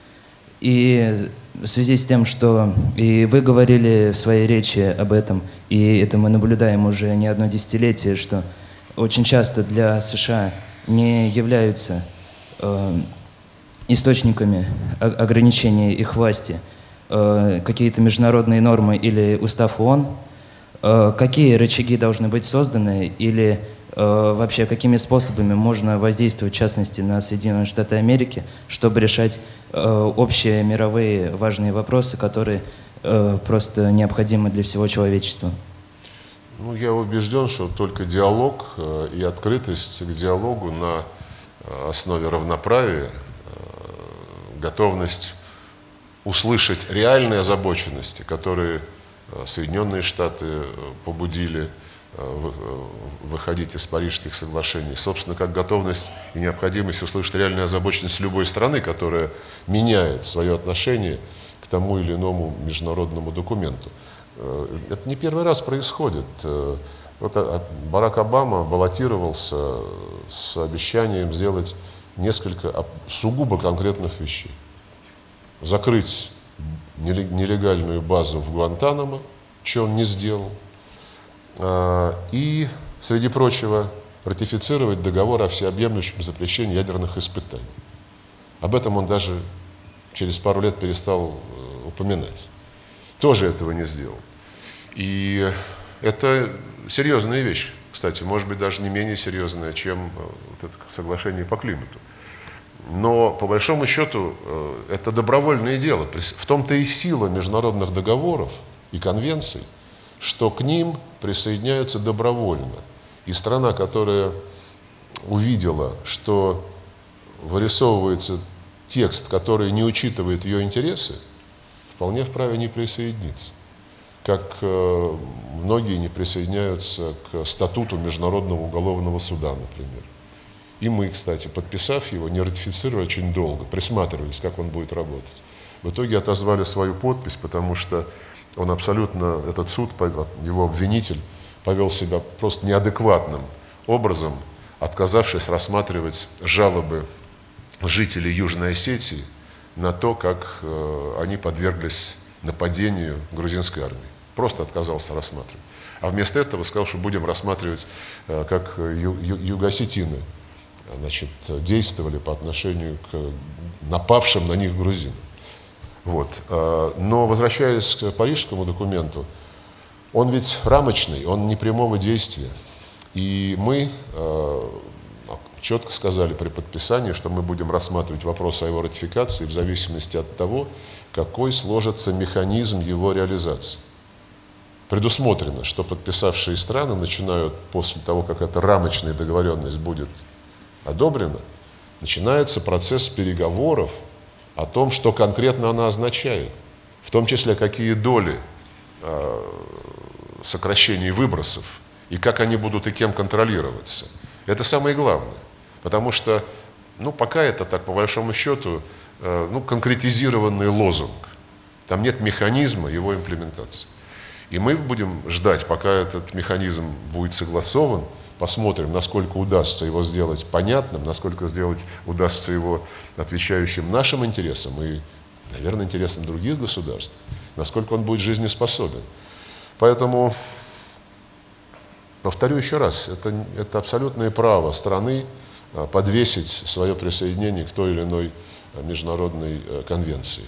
И в связи с тем, что и вы говорили в своей речи об этом, и это мы наблюдаем уже не одно десятилетие, что очень часто для США не являются э, источниками ограничения их власти э, какие-то международные нормы или устав ООН, э, какие рычаги должны быть созданы или э, вообще какими способами можно воздействовать, в частности, на Соединенные Штаты Америки, чтобы решать э, общие мировые важные вопросы, которые э, просто необходимы для всего человечества?
Ну, я убежден, что только диалог э, и открытость к диалогу на э, основе равноправия, готовность услышать реальные озабоченности, которые Соединенные Штаты побудили выходить из Парижских соглашений. Собственно, как готовность и необходимость услышать реальную озабоченность любой страны, которая меняет свое отношение к тому или иному международному документу. Это не первый раз происходит. Вот Барак Обама баллотировался с обещанием сделать несколько сугубо конкретных вещей. Закрыть нелегальную базу в Гуантанамо, что он не сделал. И, среди прочего, ратифицировать договор о всеобъемлющем запрещении ядерных испытаний. Об этом он даже через пару лет перестал упоминать. Тоже этого не сделал. И это серьезная вещь. Кстати, может быть, даже не менее серьезная, чем вот это соглашение по климату. Но, по большому счету, это добровольное дело. В том-то и сила международных договоров, и конвенций, что к ним присоединяются добровольно. И страна, которая увидела, что вырисовывается текст, который не учитывает ее интересы, вполне вправе не присоединиться. Как э, многие не присоединяются к статуту Международного уголовного суда, например. И мы, кстати, подписав его, не ратифицировали очень долго, присматривались, как он будет работать. В итоге отозвали свою подпись, потому что он абсолютно, этот суд, его обвинитель, повел себя просто неадекватным образом, отказавшись рассматривать жалобы жителей Южной Осетии на то, как э, они подверглись нападению грузинской армии. Просто отказался рассматривать. А вместо этого сказал, что будем рассматривать, э, как ю, ю, югоосетины, значит, действовали по отношению к напавшим на них грузинам. Вот. Но возвращаясь к парижскому документу, он ведь рамочный, он не прямого действия. И мы четко сказали при подписании, что мы будем рассматривать вопрос о его ратификации в зависимости от того, какой сложится механизм его реализации. Предусмотрено, что подписавшие страны начинают, после того, как эта рамочная договоренность будет одобрена, начинается процесс переговоров о том, что конкретно она означает, в том числе какие доли э, сокращений выбросов и как они будут и кем контролироваться. Это самое главное, потому что, ну, пока это так, по большому счету, э, ну, конкретизированный лозунг. Там нет механизма его имплементации. И мы будем ждать, пока этот механизм будет согласован, посмотрим, насколько удастся его сделать понятным, насколько сделать удастся его отвечающим нашим интересам и, наверное, интересам других государств, насколько он будет жизнеспособен. Поэтому, повторю еще раз, это, это абсолютное право страны подвесить свое присоединение к той или иной международной конвенции.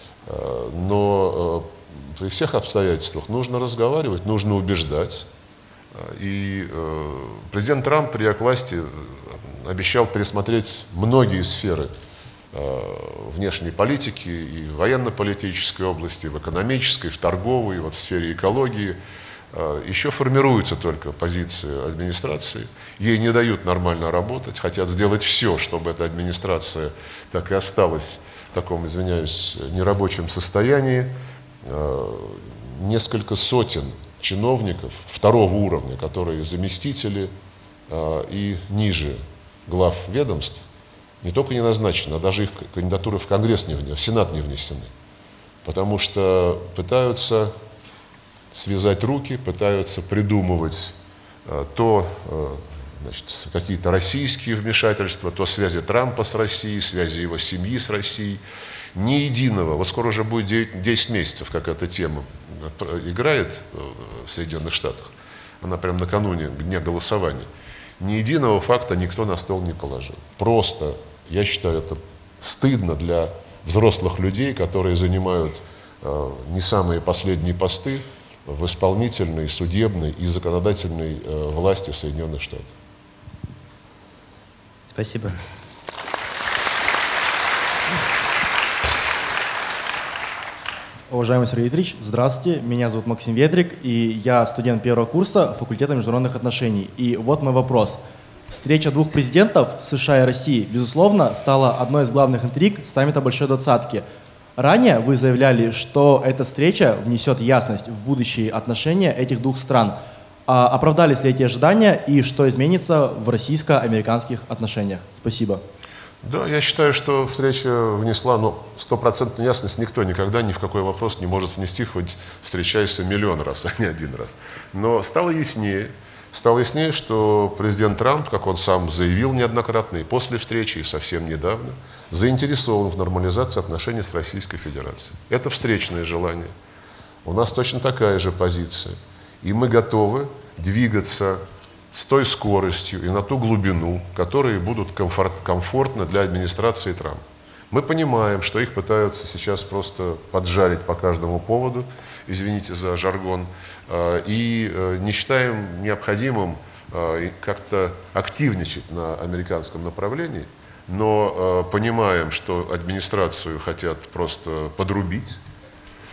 Но при всех обстоятельствах нужно разговаривать, нужно убеждать. И э, президент Трамп, придя к власти, обещал пересмотреть многие сферы э, внешней политики и в военно-политической области, в экономической, в торговой, вот в сфере экологии. Э, еще формируются только позиции администрации. Ей не дают нормально работать, хотят сделать все, чтобы эта администрация так и осталась в таком, извиняюсь, нерабочем состоянии. Э, несколько сотен чиновников второго уровня, которые заместители э, и ниже глав ведомств, не только не назначены, а даже их кандидатуры в Конгресс не внесены, в Сенат не внесены. Потому что пытаются связать руки, пытаются придумывать э, то э, значит, какие-то российские вмешательства, то связи Трампа с Россией, связи его семьи с Россией. Ни единого, вот скоро уже будет десять месяцев, как эта тема играет в Соединенных Штатах, она прям накануне дня голосования, ни единого факта никто на стол не положил. Просто, я считаю, это стыдно для взрослых людей, которые занимают э, не самые последние посты в исполнительной, судебной и законодательной э, власти Соединенных Штатов.
Спасибо.
Уважаемый Сергей Викторович, здравствуйте. Меня зовут Максим Ведрик, и я студент первого курса факультета международных отношений. И вот мой вопрос. Встреча двух президентов США и России, безусловно, стала одной из главных интриг саммита Большой Двадцатки. Ранее вы заявляли, что эта встреча внесет ясность в будущие отношения этих двух стран. А оправдались ли эти ожидания и что изменится в российско-американских отношениях? Спасибо.
Да, я считаю, что встреча внесла, ну, стопроцентную ясность никто никогда ни в какой вопрос не может внести, хоть встречаясь миллион раз, а не один раз. Но стало яснее, стало яснее, что президент Трамп, как он сам заявил неоднократно и после встречи, и совсем недавно, заинтересован в нормализации отношений с Российской Федерацией. Это встречное желание. У нас точно такая же позиция. И мы готовы двигаться с той скоростью и на ту глубину, которые будут комфорт, комфортны для администрации Трампа. Мы понимаем, что их пытаются сейчас просто поджарить по каждому поводу, извините за жаргон, и не считаем необходимым как-то активничать на американском направлении, но понимаем, что администрацию хотят просто подрубить.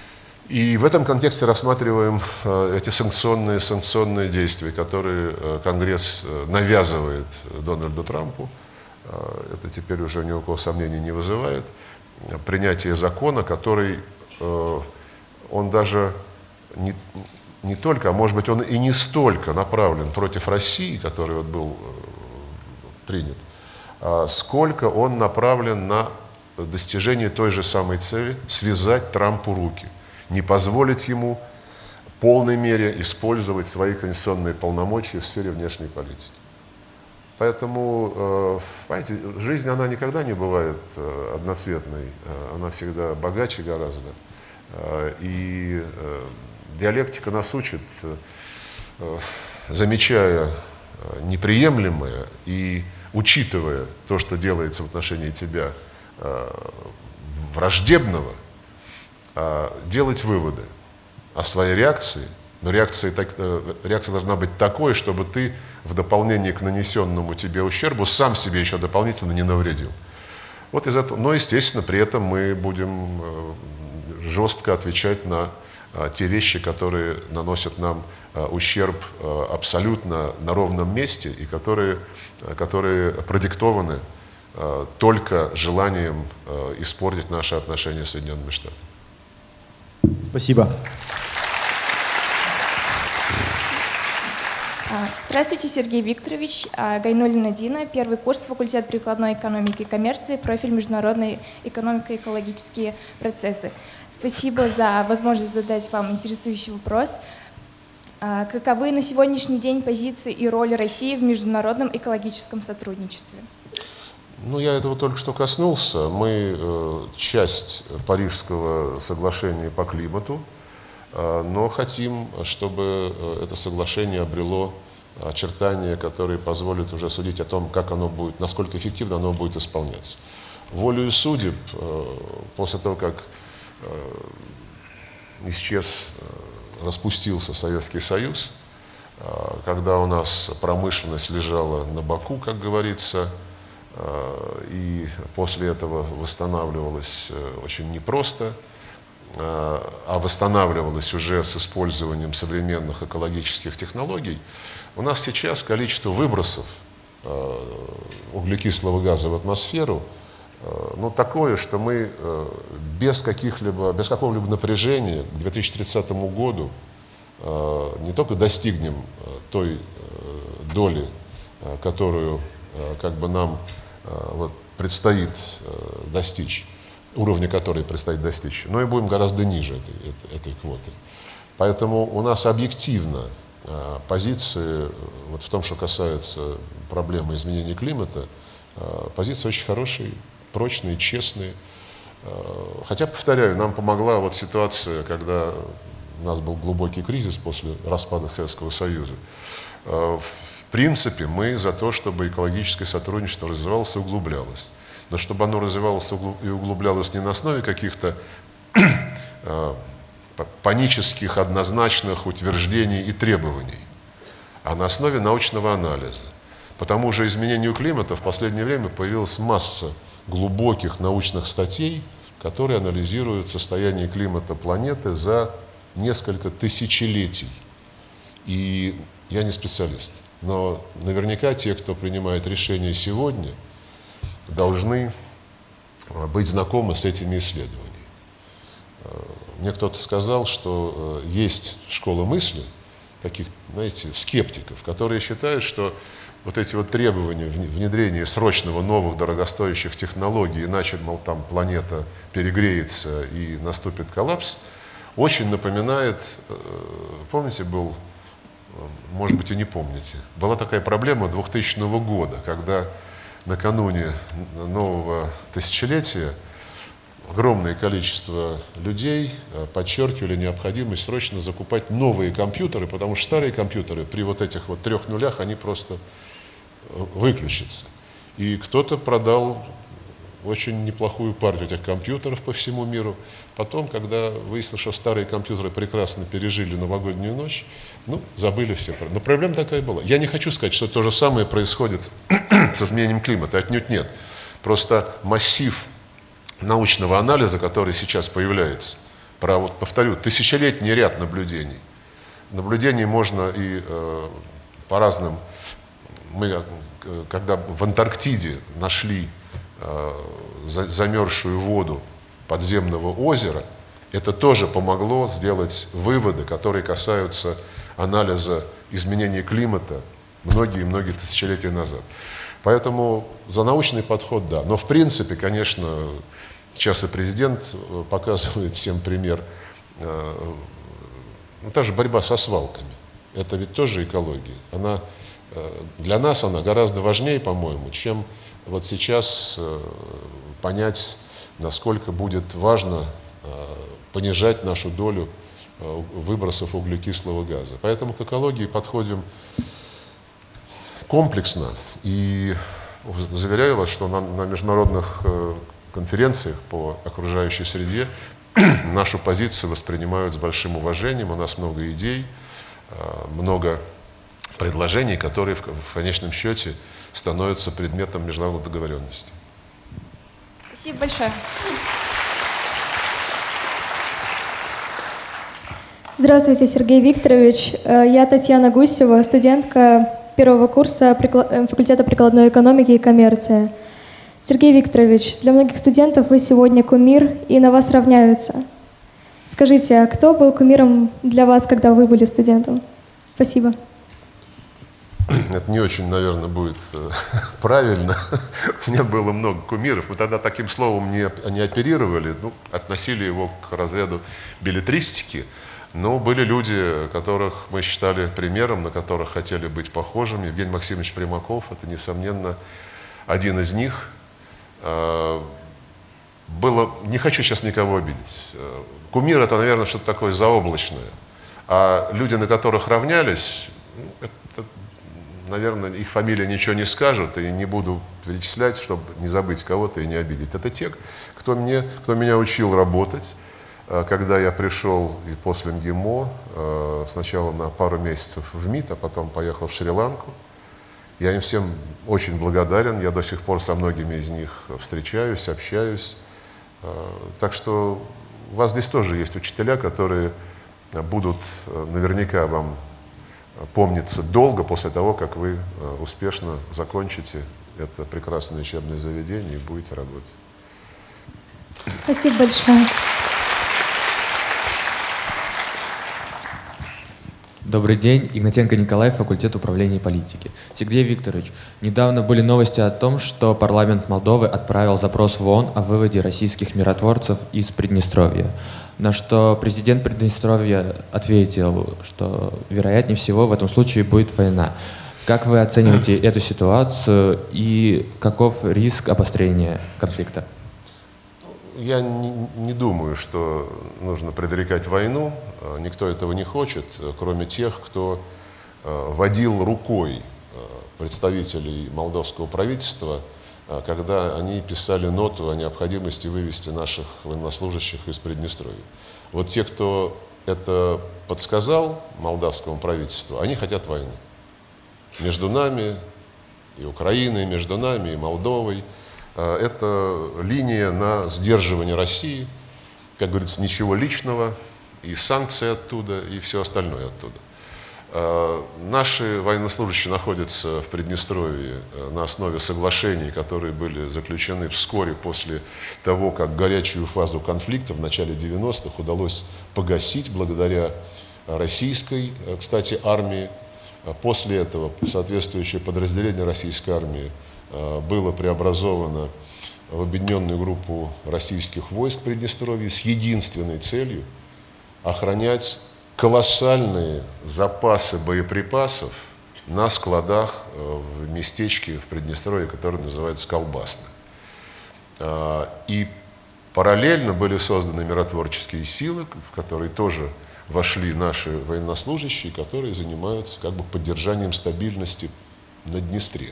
И в этом контексте рассматриваем эти санкционные, санкционные действия, которые Конгресс навязывает Дональду Трампу. Это теперь уже ни у кого сомнений не вызывает. Принятие закона, который он даже не, не только, а может быть он и не столько направлен против России, который вот был принят, сколько он направлен на достижение той же самой цели – связать Трампу руки, не позволить ему в полной мере использовать свои конституционные полномочия в сфере внешней политики. Поэтому, понимаете, жизнь, она никогда не бывает одноцветной, она всегда богаче гораздо. И диалектика нас учит, замечая неприемлемое и учитывая то, что делается в отношении тебя враждебного, делать выводы о своей реакции. Но реакция, реакция должна быть такой, чтобы ты в дополнение к нанесенному тебе ущербу сам себе еще дополнительно не навредил. Вот из этого. Но, естественно, при этом мы будем жестко отвечать на те вещи, которые наносят нам ущерб абсолютно на ровном месте и которые, которые продиктованы только желанием испортить наши отношения с Соединенными Штатами.
Спасибо.
Здравствуйте, Сергей Викторович. Гайнуллина Дина, первый курс, факультет прикладной экономики и коммерции, профиль международная экономика и экологические процессы. Спасибо за возможность задать вам интересующий вопрос. Каковы на сегодняшний день позиции и роль России в международном экологическом сотрудничестве?
Ну, я этого только что коснулся. Мы э, часть Парижского соглашения по климату, э, но хотим, чтобы это соглашение обрело очертания, которые позволят уже судить о том, как оно будет, насколько эффективно оно будет исполняться. Волею судеб, э, после того, как э, исчез, э, распустился Советский Союз, э, когда у нас промышленность лежала на боку, как говорится, и после этого восстанавливалась очень непросто, а восстанавливалась уже с использованием современных экологических технологий, у нас сейчас количество выбросов углекислого газа в атмосферу ну, такое, что мы без каких-либо, без какого-либо напряжения к две тысячи тридцатому году не только достигнем той доли, которую как бы нам вот, предстоит достичь, уровня которой предстоит достичь, но и будем гораздо ниже этой, этой, этой квоты. Поэтому у нас объективно позиции, вот в том, что касается проблемы изменения климата, позиции очень хорошие, прочные, честные. Хотя, повторяю, нам помогла вот ситуация, когда у нас был глубокий кризис после распада Советского Союза. В принципе, мы за то, чтобы экологическое сотрудничество развивалось и углублялось. Но чтобы оно развивалось и углублялось не на основе каких-то панических, однозначных утверждений и требований, а на основе научного анализа. По тому же изменению климата в последнее время появилась масса глубоких научных статей, которые анализируют состояние климата планеты за несколько тысячелетий. И я не специалист. Но наверняка те, кто принимает решения сегодня, должны быть знакомы с этими исследованиями. Мне кто-то сказал, что есть школа мысли, таких, знаете, скептиков, которые считают, что вот эти вот требования внедрения срочного новых дорогостоящих технологий, иначе, мол, там планета перегреется и наступит коллапс, очень напоминает, помните, был... Может быть, и не помните. Была такая проблема двухтысячного года, когда накануне нового тысячелетия огромное количество людей подчеркивали необходимость срочно закупать новые компьютеры, потому что старые компьютеры при вот этих вот трех нулях, они просто выключатся. И кто-то продал очень неплохую партию этих компьютеров по всему миру. Потом, когда выяснилось, что старые компьютеры прекрасно пережили новогоднюю ночь, ну, забыли все. Но проблема такая была. Я не хочу сказать, что то же самое происходит с изменением климата. Отнюдь нет. Просто массив научного анализа, который сейчас появляется, про, вот, повторю, тысячелетний ряд наблюдений. Наблюдений можно и э, по разным. Мы, когда в Антарктиде нашли э, за, замерзшую воду подземного озера, это тоже помогло сделать выводы, которые касаются анализа изменений климата многие-многие тысячелетия назад. Поэтому за научный подход, да. Но в принципе, конечно, сейчас и президент показывает всем пример. Ну, та же борьба со свалками. Это ведь тоже экология. Она, для нас она гораздо важнее, по-моему, чем вот сейчас понять, насколько будет важно понижать нашу долю выбросов углекислого газа. Поэтому к экологии подходим комплексно. И заверяю вас, что на, на международных конференциях по окружающей среде нашу позицию воспринимают с большим уважением. У нас много идей, много предложений, которые в, в конечном счете становятся предметом международной договоренности.
Спасибо большое.
Здравствуйте, Сергей Викторович. Я Татьяна Гусева, студентка первого курса факультета прикладной экономики и коммерции. Сергей Викторович, для многих студентов вы сегодня кумир, и на вас равняются. Скажите, а кто был кумиром для вас, когда вы были студентом? Спасибо.
Это не очень, наверное, будет правильно. У меня было много кумиров. Мы тогда таким словом не, не оперировали, ну, относили его к разряду беллетристики. Но были люди, которых мы считали примером, на которых хотели быть похожими. Евгений Максимович Примаков – это, несомненно, один из них. Было, не хочу сейчас никого обидеть. Кумир – это, наверное, что-то такое заоблачное. А люди, на которых равнялись, это, наверное, их фамилия ничего не скажут, и не буду перечислять, чтобы не забыть кого-то и не обидеть. Это те, кто, мне, кто меня учил работать. Когда я пришел и после МГИМО, сначала на пару месяцев в МИД, а потом поехал в Шри-Ланку, я им всем очень благодарен, я до сих пор со многими из них встречаюсь, общаюсь. Так что у вас здесь тоже есть учителя, которые будут наверняка вам помниться долго после того, как вы успешно закончите это прекрасное учебное заведение и будете работать.
Спасибо большое.
Добрый день. Игнатенко Николай, факультет управления и политики. Сергей Викторович, недавно были новости о том, что парламент Молдовы отправил запрос в ООН о выводе российских миротворцев из Приднестровья. На что президент Приднестровья ответил, что вероятнее всего в этом случае будет война. Как вы оцениваете эту ситуацию и каков риск обострения конфликта?
Я не, не думаю, что нужно предрекать войну. Никто этого не хочет, кроме тех, кто водил рукой представителей молдовского правительства, когда они писали ноту о необходимости вывести наших военнослужащих из Приднестровья. Вот те, кто это подсказал молдавскому правительству, они хотят войны. Между нами и Украиной, между нами и Молдовой. Это линия на сдерживание России, как говорится, ничего личного, и санкции оттуда, и все остальное оттуда. Наши военнослужащие находятся в Приднестровье на основе соглашений, которые были заключены вскоре после того, как горячую фазу конфликта в начале девяностых удалось погасить благодаря российской, кстати, армии. После этого соответствующее подразделение российской армии было преобразовано в объединенную группу российских войск в Приднестровье с единственной целью охранять колоссальные запасы боеприпасов на складах в местечке в Приднестровье, которое называется Колбасное. И параллельно были созданы миротворческие силы, в которые тоже вошли наши военнослужащие, которые занимаются как бы поддержанием стабильности на Днестре.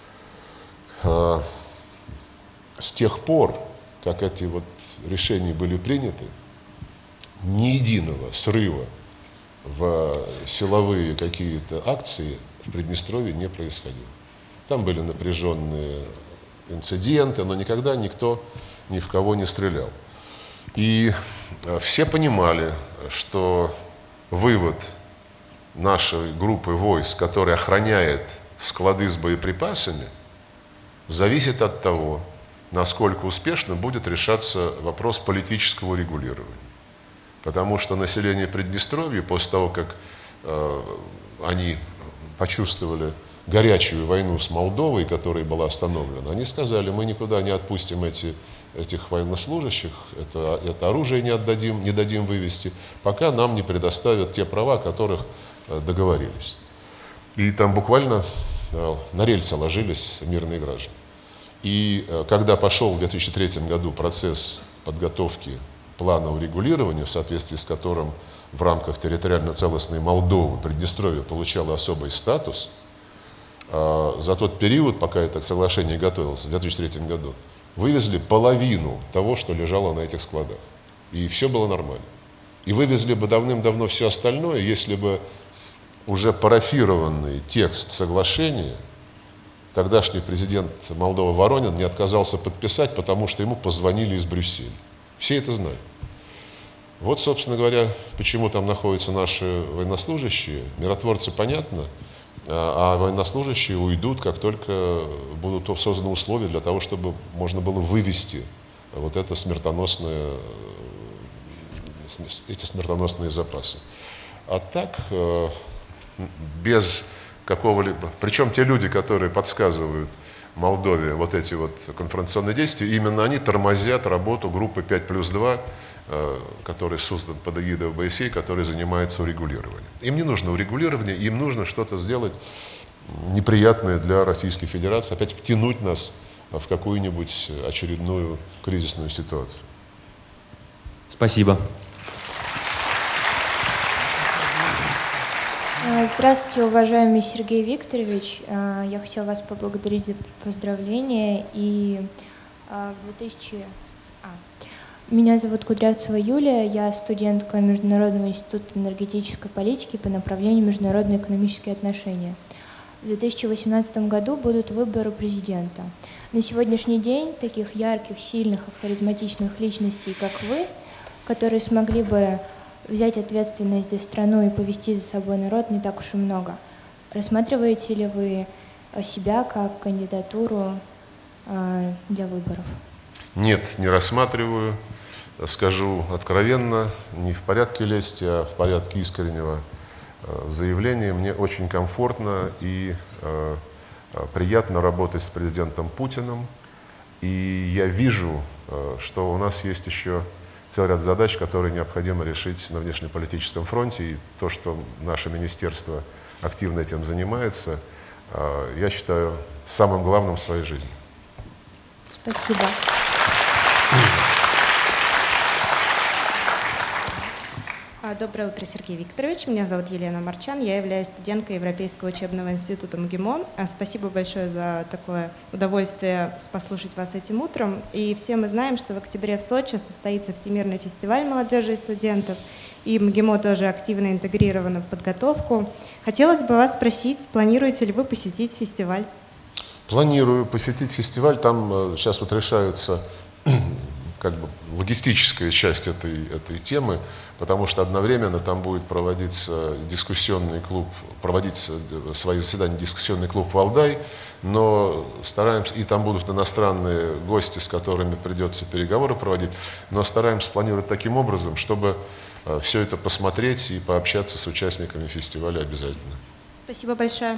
С тех пор, как эти вот решения были приняты, ни единого срыва в силовые какие-то акции в Приднестровье не происходило. Там были напряженные инциденты, но никогда никто ни в кого не стрелял. И все понимали, что вывод нашей группы войск, которая охраняет склады с боеприпасами, зависит от того, насколько успешно будет решаться вопрос политического регулирования. Потому что население Приднестровья, после того, как э, они почувствовали горячую войну с Молдовой, которая была остановлена, они сказали: мы никуда не отпустим эти, этих военнослужащих, это, это оружие не отдадим, не дадим вывести, пока нам не предоставят те права, о которых э, договорились. И там буквально э, на рельсы ложились мирные граждане. И э, когда пошел в две тысячи третьем году процесс подготовки плана урегулирования, в соответствии с которым в рамках территориально целостной Молдовы Приднестровье получало особый статус, э, за тот период, пока это соглашение готовилось, в две тысячи третьем году, вывезли половину того, что лежало на этих складах. И все было нормально. И вывезли бы давным-давно все остальное, если бы уже парафированный текст соглашения тогдашний президент Молдовы Воронин не отказался подписать, потому что ему позвонили из Брюсселя. Все это знают. Вот, собственно говоря, почему там находятся наши военнослужащие. Миротворцы, понятно, а военнослужащие уйдут, как только будут созданы условия для того, чтобы можно было вывести вот это смертоносное, эти смертоносные запасы. А так, без какого-либо... Причем те люди, которые подсказывают Молдове вот эти вот конфронтационные действия, именно они тормозят работу группы пять плюс два, который создан под эгидой о бэ эс е, который занимается урегулированием. Им не нужно урегулирование, им нужно что-то сделать неприятное для Российской Федерации, опять втянуть нас в какую-нибудь очередную кризисную ситуацию.
Спасибо.
Здравствуйте, уважаемый Сергей Викторович. Я хотела вас поблагодарить за поздравления. И в две тысячи... а, меня зовут Кудрявцева Юлия, я студентка Международного института энергетической политики по направлению международные экономические отношения. В две тысячи восемнадцатом году будут выборы президента. На сегодняшний день таких ярких, сильных и харизматичных личностей, как вы, которые смогли бы взять ответственность за страну и повести за собой народ, не так уж и много. Рассматриваете ли вы себя как кандидатуру э, для выборов?
Нет, не рассматриваю. Скажу откровенно, не в порядке лести, а в порядке искреннего э, заявления. Мне очень комфортно и э, приятно работать с президентом Путиным. И я вижу, э, что у нас есть еще целый ряд задач, которые необходимо решить на внешнеполитическом фронте. И то, что наше министерство активно этим занимается, я считаю самым главным в своей жизни.
Спасибо.
Доброе утро, Сергей Викторович. Меня зовут Елена Марчан. Я являюсь студенткой Европейского учебного института МГИМО. Спасибо большое за такое удовольствие послушать вас этим утром. И все мы знаем, что в октябре в Сочи состоится Всемирный фестиваль молодежи и студентов. И МГИМО тоже активно интегрировано в подготовку. Хотелось бы вас спросить, планируете ли вы посетить фестиваль?
Планирую посетить фестиваль. Там сейчас вот решается как бы логистическая часть этой, этой темы, потому что одновременно там будет проводиться дискуссионный клуб, проводить свои заседания дискуссионный клуб «Валдай», но стараемся, и там будут иностранные гости, с которыми придется переговоры проводить, но стараемся планировать таким образом, чтобы все это посмотреть и пообщаться с участниками фестиваля обязательно.
Спасибо большое.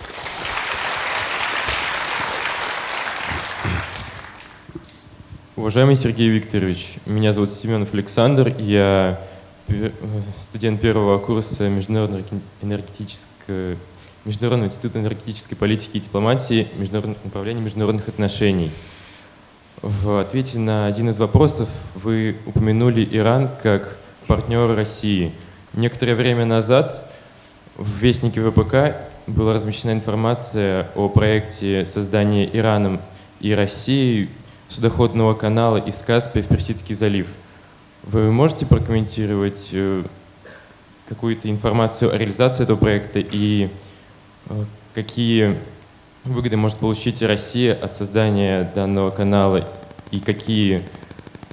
Уважаемый Сергей Викторович, меня зовут Семенов Александр, я студент первого курса Международного энергетического, Международного института энергетической политики и дипломатии Международного направления международных отношений. В ответе на один из вопросов вы упомянули Иран как партнера России. Некоторое время назад в Вестнике вэ пэ ка была размещена информация о проекте создания Ираном и Россией судоходного канала из Каспия в Персидский залив. Вы можете прокомментировать какую-то информацию о реализации этого проекта и какие выгоды может получить Россия от создания данного канала и какие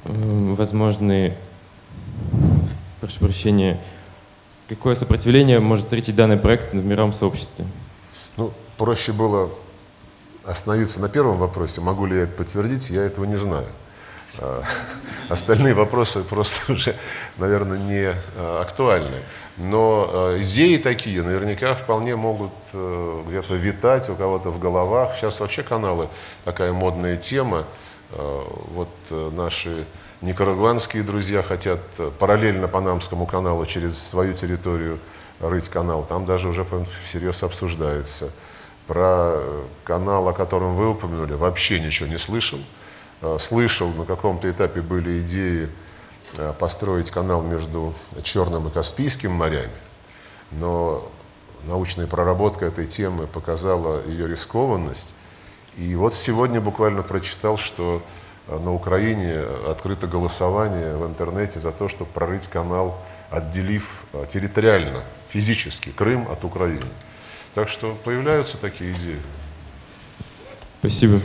возможны, прошу прощения, какое сопротивление может встретить данный проект в мировом сообществе?
Ну, проще было остановиться на первом вопросе. Могу ли я это подтвердить? Я этого не знаю. Остальные вопросы просто уже, наверное, не актуальны. Но идеи такие наверняка вполне могут где-то витать у кого-то в головах. Сейчас вообще каналы такая модная тема. Вот наши никарагуанские друзья хотят параллельно Панамскому каналу через свою территорию рыть канал. Там даже уже всерьез обсуждается. Про канал, о котором вы упомянули, вообще ничего не слышал. Слышал, на каком-то этапе были идеи построить канал между Черным и Каспийским морями, но научная проработка этой темы показала ее рискованность. И вот сегодня буквально прочитал, что на Украине открыто голосование в интернете за то, чтобы прорыть канал, отделив территориально, физически Крым от Украины. Так что появляются такие идеи.
Спасибо.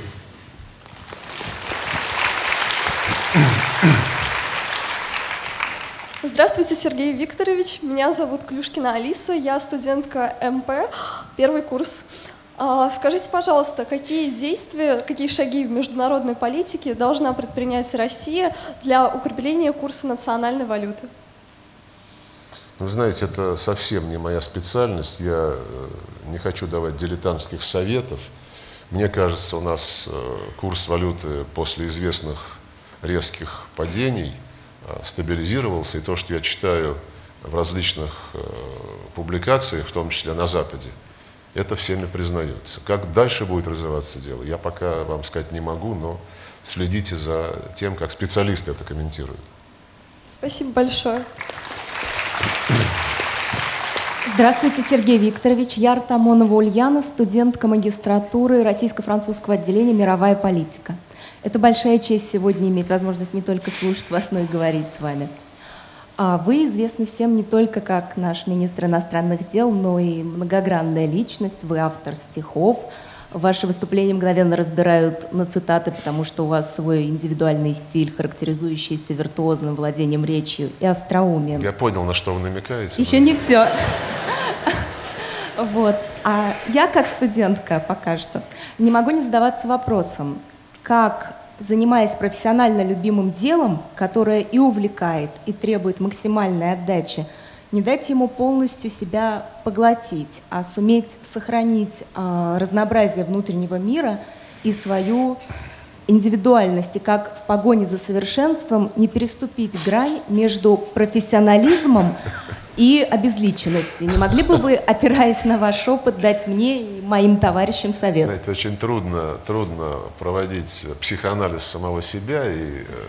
Здравствуйте, Сергей Викторович. Меня зовут Клюшкина Алиса. Я студентка эм пэ, первый курс. Скажите, пожалуйста, какие действия, какие шаги в международной политике должна предпринять Россия для укрепления курса национальной валюты?
Вы знаете, это совсем не моя специальность. Я не хочу давать дилетантских советов. Мне кажется, у нас курс валюты после известных резких падений стабилизировался. И то, что я читаю в различных публикациях, в том числе на Западе, это всеми признается. Как дальше будет развиваться дело, я пока вам сказать не могу, но следите за тем, как специалисты это комментируют.
Спасибо большое.
Здравствуйте, Сергей Викторович. Я Артамонова Ульяна, студентка магистратуры российско-французского отделения «Мировая политика». Это большая честь сегодня иметь возможность не только слушать вас, но и говорить с вами. А вы известны всем не только как наш министр иностранных дел, но и многогранная личность. Вы автор стихов. Ваши выступления мгновенно разбирают на цитаты, потому что у вас свой индивидуальный стиль, характеризующийся виртуозным владением речью и остроумием.
Я понял, на что вы намекаете.
Еще не все. Вот. А я, как студентка, пока что не могу не задаваться вопросом, как, занимаясь профессионально любимым делом, которое и увлекает, и требует максимальной отдачи, не дать ему полностью себя поглотить, а суметь сохранить э, разнообразие внутреннего мира и свою индивидуальность, и как в погоне за совершенством не переступить грань между профессионализмом и обезличенностью. Не могли бы вы, опираясь на ваш опыт, дать мне и моим товарищам совет?
Знаете, очень трудно, трудно проводить психоанализ самого себя. И, э,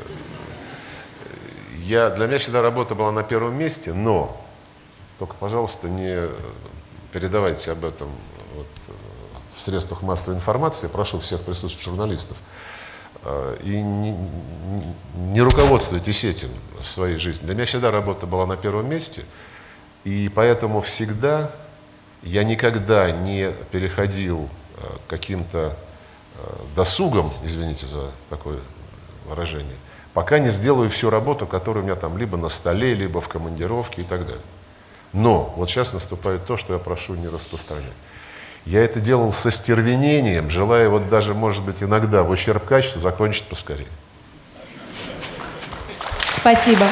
я, для меня всегда работа была на первом месте, но только, пожалуйста, не передавайте об этом вот, в средствах массовой информации. Прошу всех присутствующих журналистов. И не, не руководствуйтесь этим в своей жизни. Для меня всегда работа была на первом месте. И поэтому всегда я никогда не переходил к каким-то досугам, извините за такое выражение, пока не сделаю всю работу, которая у меня там либо на столе, либо в командировке и так далее. Но вот сейчас наступает то, что я прошу не распространять. Я это делал со стервенением, желая вот даже, может быть, иногда в ущерб качеству закончить поскорее.
Спасибо.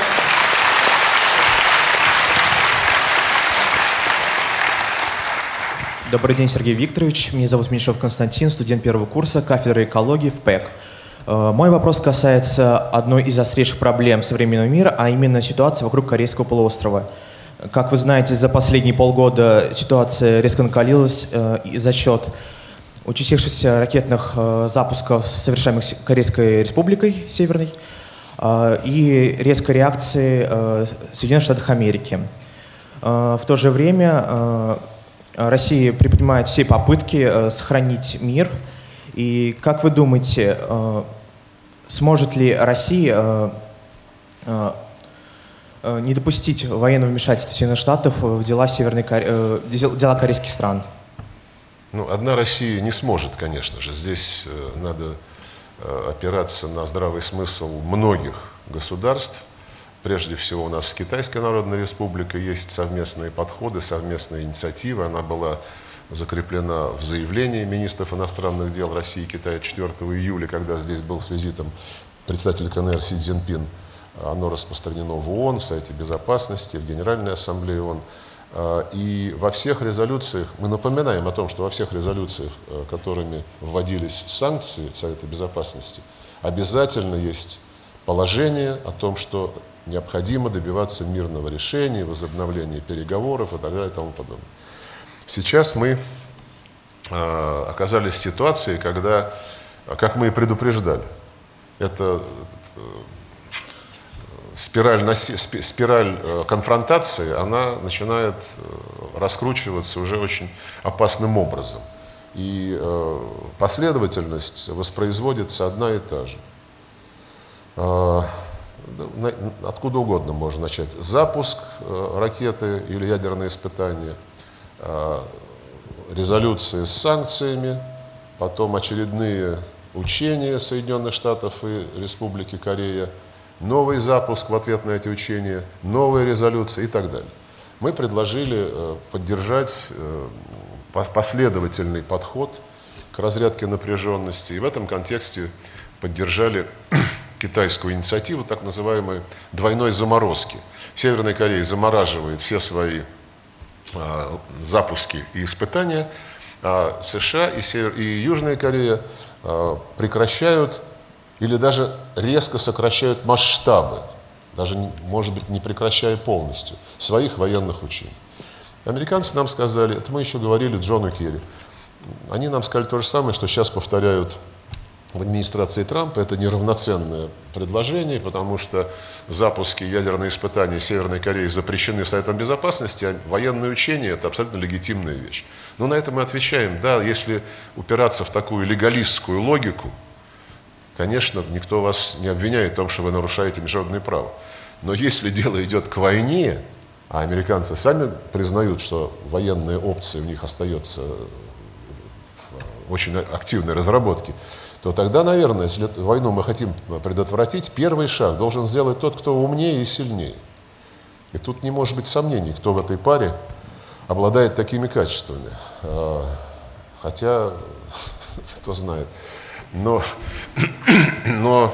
Добрый день, Сергей Викторович. Меня зовут Меньшов Константин, студент первого курса кафедры экологии в ПЭК. Мой вопрос касается одной из острейших проблем современного мира, а именно ситуации вокруг Корейского полуострова. Как вы знаете, за последние полгода ситуация резко накалилась э, за счет участившихся ракетных э, запусков, совершаемых Корейской Республикой Северной, э, и резкой реакции э, Соединенных Штатов Америки. Э, в то же время э, Россия предпринимает все попытки э, сохранить мир. И как вы думаете, э, сможет ли Россия э, э, не допустить военного вмешательства Соединенных Штатов в дела, Северной Коре... дела корейских стран?
Ну, одна Россия не сможет, конечно же. Здесь надо опираться на здравый смысл многих государств. Прежде всего у нас с Китайской Народной Республикой есть совместные подходы, совместные инициативы. Она была закреплена в заявлении министров иностранных дел России и Китая четвёртого июля, когда здесь был с визитом председатель КНР Си Цзиньпин. Оно распространено в ООН, в Совете Безопасности, в Генеральной Ассамблее ООН. И во всех резолюциях, мы напоминаем о том, что во всех резолюциях, которыми вводились санкции Совета Безопасности, обязательно есть положение о том, что необходимо добиваться мирного решения, возобновления переговоров и так далее и тому подобное. Сейчас мы оказались в ситуации, когда, как мы и предупреждали, это спираль, спираль конфронтации, она начинает раскручиваться уже очень опасным образом. И последовательность воспроизводится одна и та же. Откуда угодно можно начать. Запуск ракеты или ядерные испытания, резолюции с санкциями, потом очередные учения Соединенных Штатов и Республики Корея, новый запуск в ответ на эти учения, новые резолюции и так далее. Мы предложили поддержать последовательный подход к разрядке напряженности, и в этом контексте поддержали китайскую инициативу так называемой двойной заморозки. Северная Корея замораживает все свои а, запуски и испытания, а США и, Север... и Южная Корея а, прекращают или даже резко сокращают масштабы, даже, может быть, не прекращая полностью, своих военных учений. Американцы нам сказали, это мы еще говорили Джону Керри, они нам сказали то же самое, что сейчас повторяют в администрации Трампа. Это неравноценное предложение, потому что запуски ядерных испытаний Северной Кореи запрещены Советом Безопасности, а военные учения – это абсолютно легитимная вещь. Но на это мы отвечаем, да, если упираться в такую легалистскую логику, конечно, никто вас не обвиняет в том, что вы нарушаете международное право. Но если дело идет к войне, а американцы сами признают, что военная опция у них остается в очень активной разработке, то тогда, наверное, если эту войну мы хотим предотвратить, первый шаг должен сделать тот, кто умнее и сильнее. И тут не может быть сомнений, кто в этой паре обладает такими качествами. Хотя, кто знает. Но, но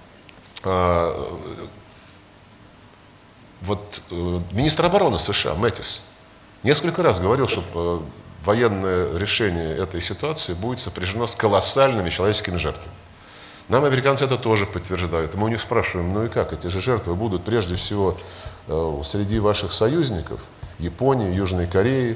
вот министр обороны США Мэттис несколько раз говорил, что военное решение этой ситуации будет сопряжено с колоссальными человеческими жертвами. Нам американцы это тоже подтверждают. Мы у них спрашиваем, ну и как, эти же жертвы будут прежде всего среди ваших союзников, Японии, Южной Кореи.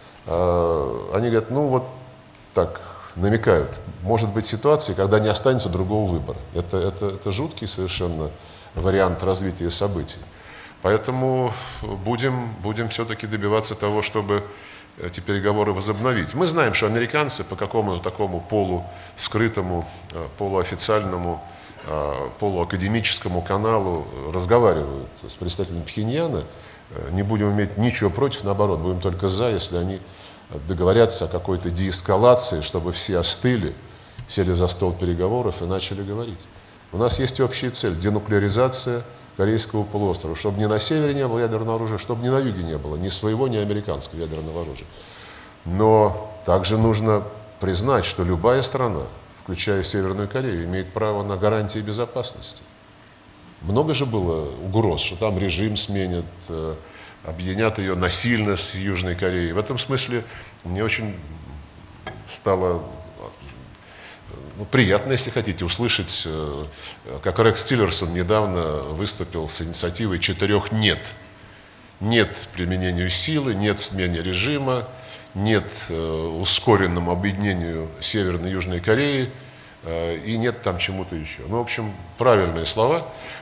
Они говорят, ну вот так намекают, может быть ситуации, когда не останется другого выбора. Это, это, это жуткий совершенно вариант развития событий. Поэтому будем, будем все-таки добиваться того, чтобы эти переговоры возобновить. Мы знаем, что американцы по какому-то такому полускрытому, полуофициальному, полуакадемическому каналу разговаривают с представителями Пхеньяна. Не будем иметь ничего против, наоборот, будем только за, если они договорятся о какой-то деэскалации, чтобы все остыли, сели за стол переговоров и начали говорить. У нас есть общая цель – денуклеаризация Корейского полуострова, чтобы ни на севере не было ядерного оружия, чтобы ни на юге не было ни своего, ни американского ядерного оружия. Но также нужно признать, что любая страна, включая Северную Корею, имеет право на гарантии безопасности. Много же было угроз, что там режим сменят, объединят ее насильно с Южной Кореей. В этом смысле мне очень стало ну, приятно, если хотите, услышать, как Рекс Тиллерсон недавно выступил с инициативой четырех «нет». Нет применению силы, нет смене режима, нет ускоренному объединению Северной и Южной Кореи и нет там чему-то еще. Ну, в общем, правильные слова.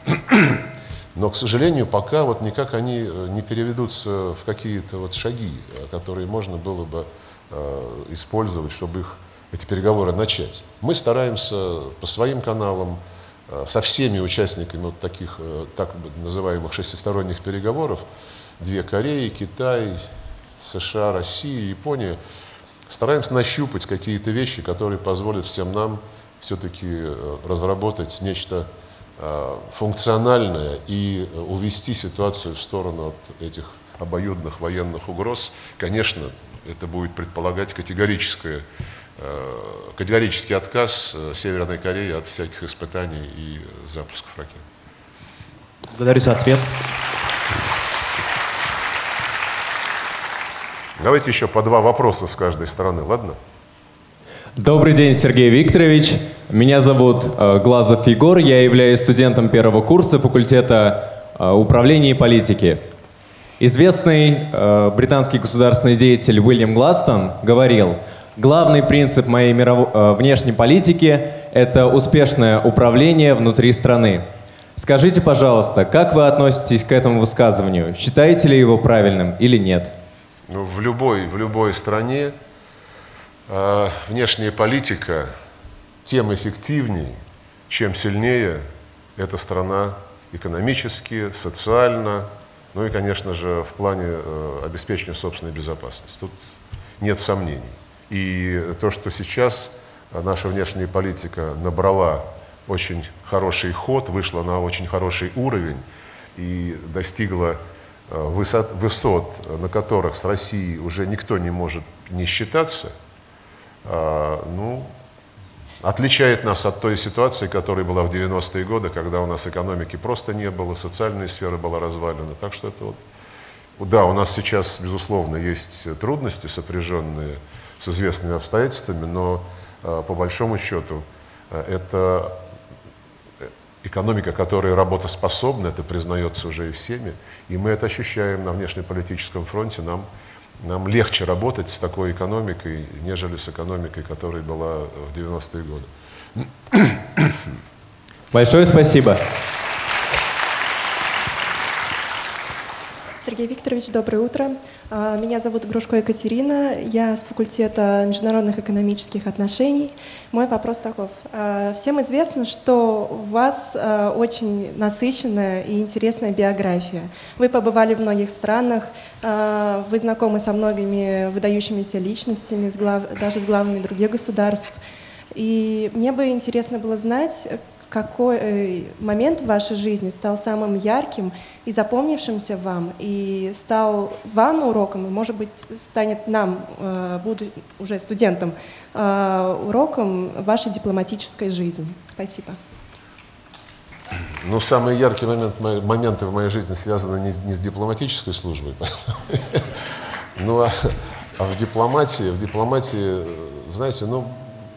Но, к сожалению, пока вот никак они не переведутся в какие-то вот шаги, которые можно было бы э, использовать, чтобы их, эти переговоры начать. Мы стараемся по своим каналам э, со всеми участниками вот таких э, так называемых шестисторонних переговоров, две Кореи, Китай, США, Россия, Япония, стараемся нащупать какие-то вещи, которые позволят всем нам все-таки разработать нечто функциональное и увести ситуацию в сторону от этих обоюдных военных угроз, конечно, это будет предполагать категорическое, категорический отказ Северной Кореи от всяких испытаний и запусков ракет.
Благодарю за ответ.
Давайте еще по два вопроса с каждой стороны, ладно?
Добрый день, Сергей Викторович. Меня зовут э, Глазов Егор. Я являюсь студентом первого курса факультета э, управления и политики. Известный э, британский государственный деятель Уильям Гладстон говорил: главный принцип моей миров... э, внешней политики – это успешное управление внутри страны. Скажите, пожалуйста, как вы относитесь к этому высказыванию? Считаете ли его правильным или нет?
Ну, в любой, в любой стране э, внешняя политика тем эффективнее, чем сильнее эта страна экономически, социально, ну и, конечно же, в плане э, обеспечения собственной безопасности. Тут нет сомнений. И то, что сейчас наша внешняя политика набрала очень хороший ход, вышла на очень хороший уровень и достигла высот, высот, на которых с Россией уже никто не может не считаться, ну, отличает нас от той ситуации, которая была в девяностые годы, когда у нас экономики просто не было, социальная сфера была развалена. Так что это вот, да, у нас сейчас, безусловно, есть трудности, сопряженные с известными обстоятельствами, но по большому счету это экономика, которая работоспособна, это признается уже и всеми, и мы это ощущаем на внешнеполитическом фронте. Нам, нам легче работать с такой экономикой, нежели с экономикой, которая была в девяностые годы.
Большое спасибо.
Сергей Викторович, доброе утро. Меня зовут Грушко Екатерина, я с факультета международных экономических отношений. Мой вопрос таков. Всем известно, что у вас очень насыщенная и интересная биография. Вы побывали в многих странах, вы знакомы со многими выдающимися личностями, с глав... даже с главами других государств. И мне бы интересно было знать, какой момент в вашей жизни стал самым ярким и запомнившимся вам, и стал вам уроком, и, может быть, станет нам, буду уже студентом, уроком вашей дипломатической жизни. Спасибо.
Ну, самые яркие момент, моменты в моей жизни связаны не, не с дипломатической службой. Ну, а, а в дипломатии, в дипломатии, знаете, ну,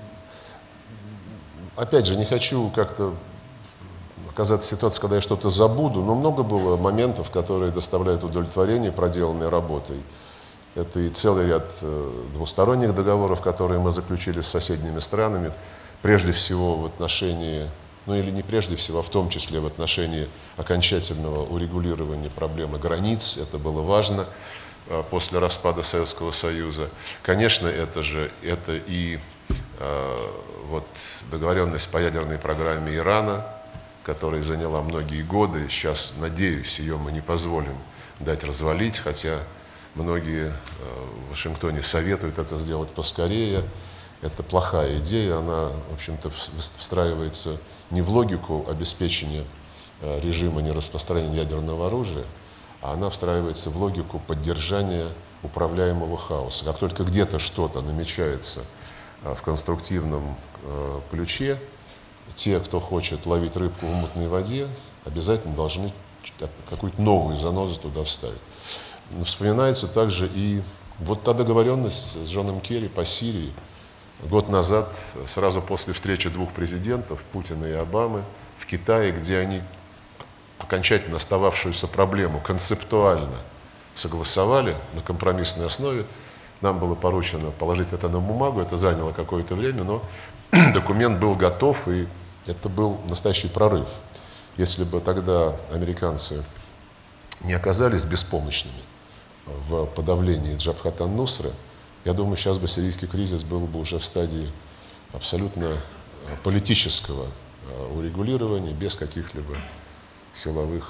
опять же, не хочу как-то оказаться в ситуации, когда я что-то забуду, но много было моментов, которые доставляют удовлетворение проделанной работой. Это и целый ряд двусторонних договоров, которые мы заключили с соседними странами, прежде всего в отношении, ну или не прежде всего, а в том числе в отношении окончательного урегулирования проблемы границ. Это было важно после распада Советского Союза. Конечно, это же это и э, вот, договоренность по ядерной программе Ирана, которая заняла многие годы. Сейчас, надеюсь, ее мы не позволим дать развалить, хотя многие в Вашингтоне советуют это сделать поскорее. Это плохая идея, она, в общем-то, встраивается не в логику обеспечения режима нераспространения ядерного оружия, а она встраивается в логику поддержания управляемого хаоса. Как только где-то что-то намечается в конструктивном ключе, те, кто хочет ловить рыбку в мутной воде, обязательно должны какую-то новую занозу туда вставить. Но вспоминается также и вот та договоренность с Джоном Керри по Сирии. Год назад, сразу после встречи двух президентов, Путина и Обамы, в Китае, где они окончательно остававшуюся проблему концептуально согласовали на компромиссной основе. Нам было поручено положить это на бумагу, это заняло какое-то время, но документ был готов, и это был настоящий прорыв. Если бы тогда американцы не оказались беспомощными в подавлении Джабхат ан-Нусры, я думаю, сейчас бы сирийский кризис был бы уже в стадии абсолютно политического урегулирования, без каких-либо силовых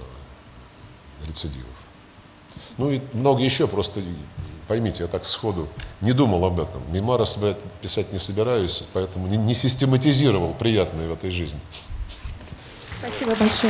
рецидивов. Ну и много еще, просто поймите, я так сходу не думал об этом. Мемуары писать не собираюсь, поэтому не, не систематизировал приятное в этой жизни.
Спасибо большое.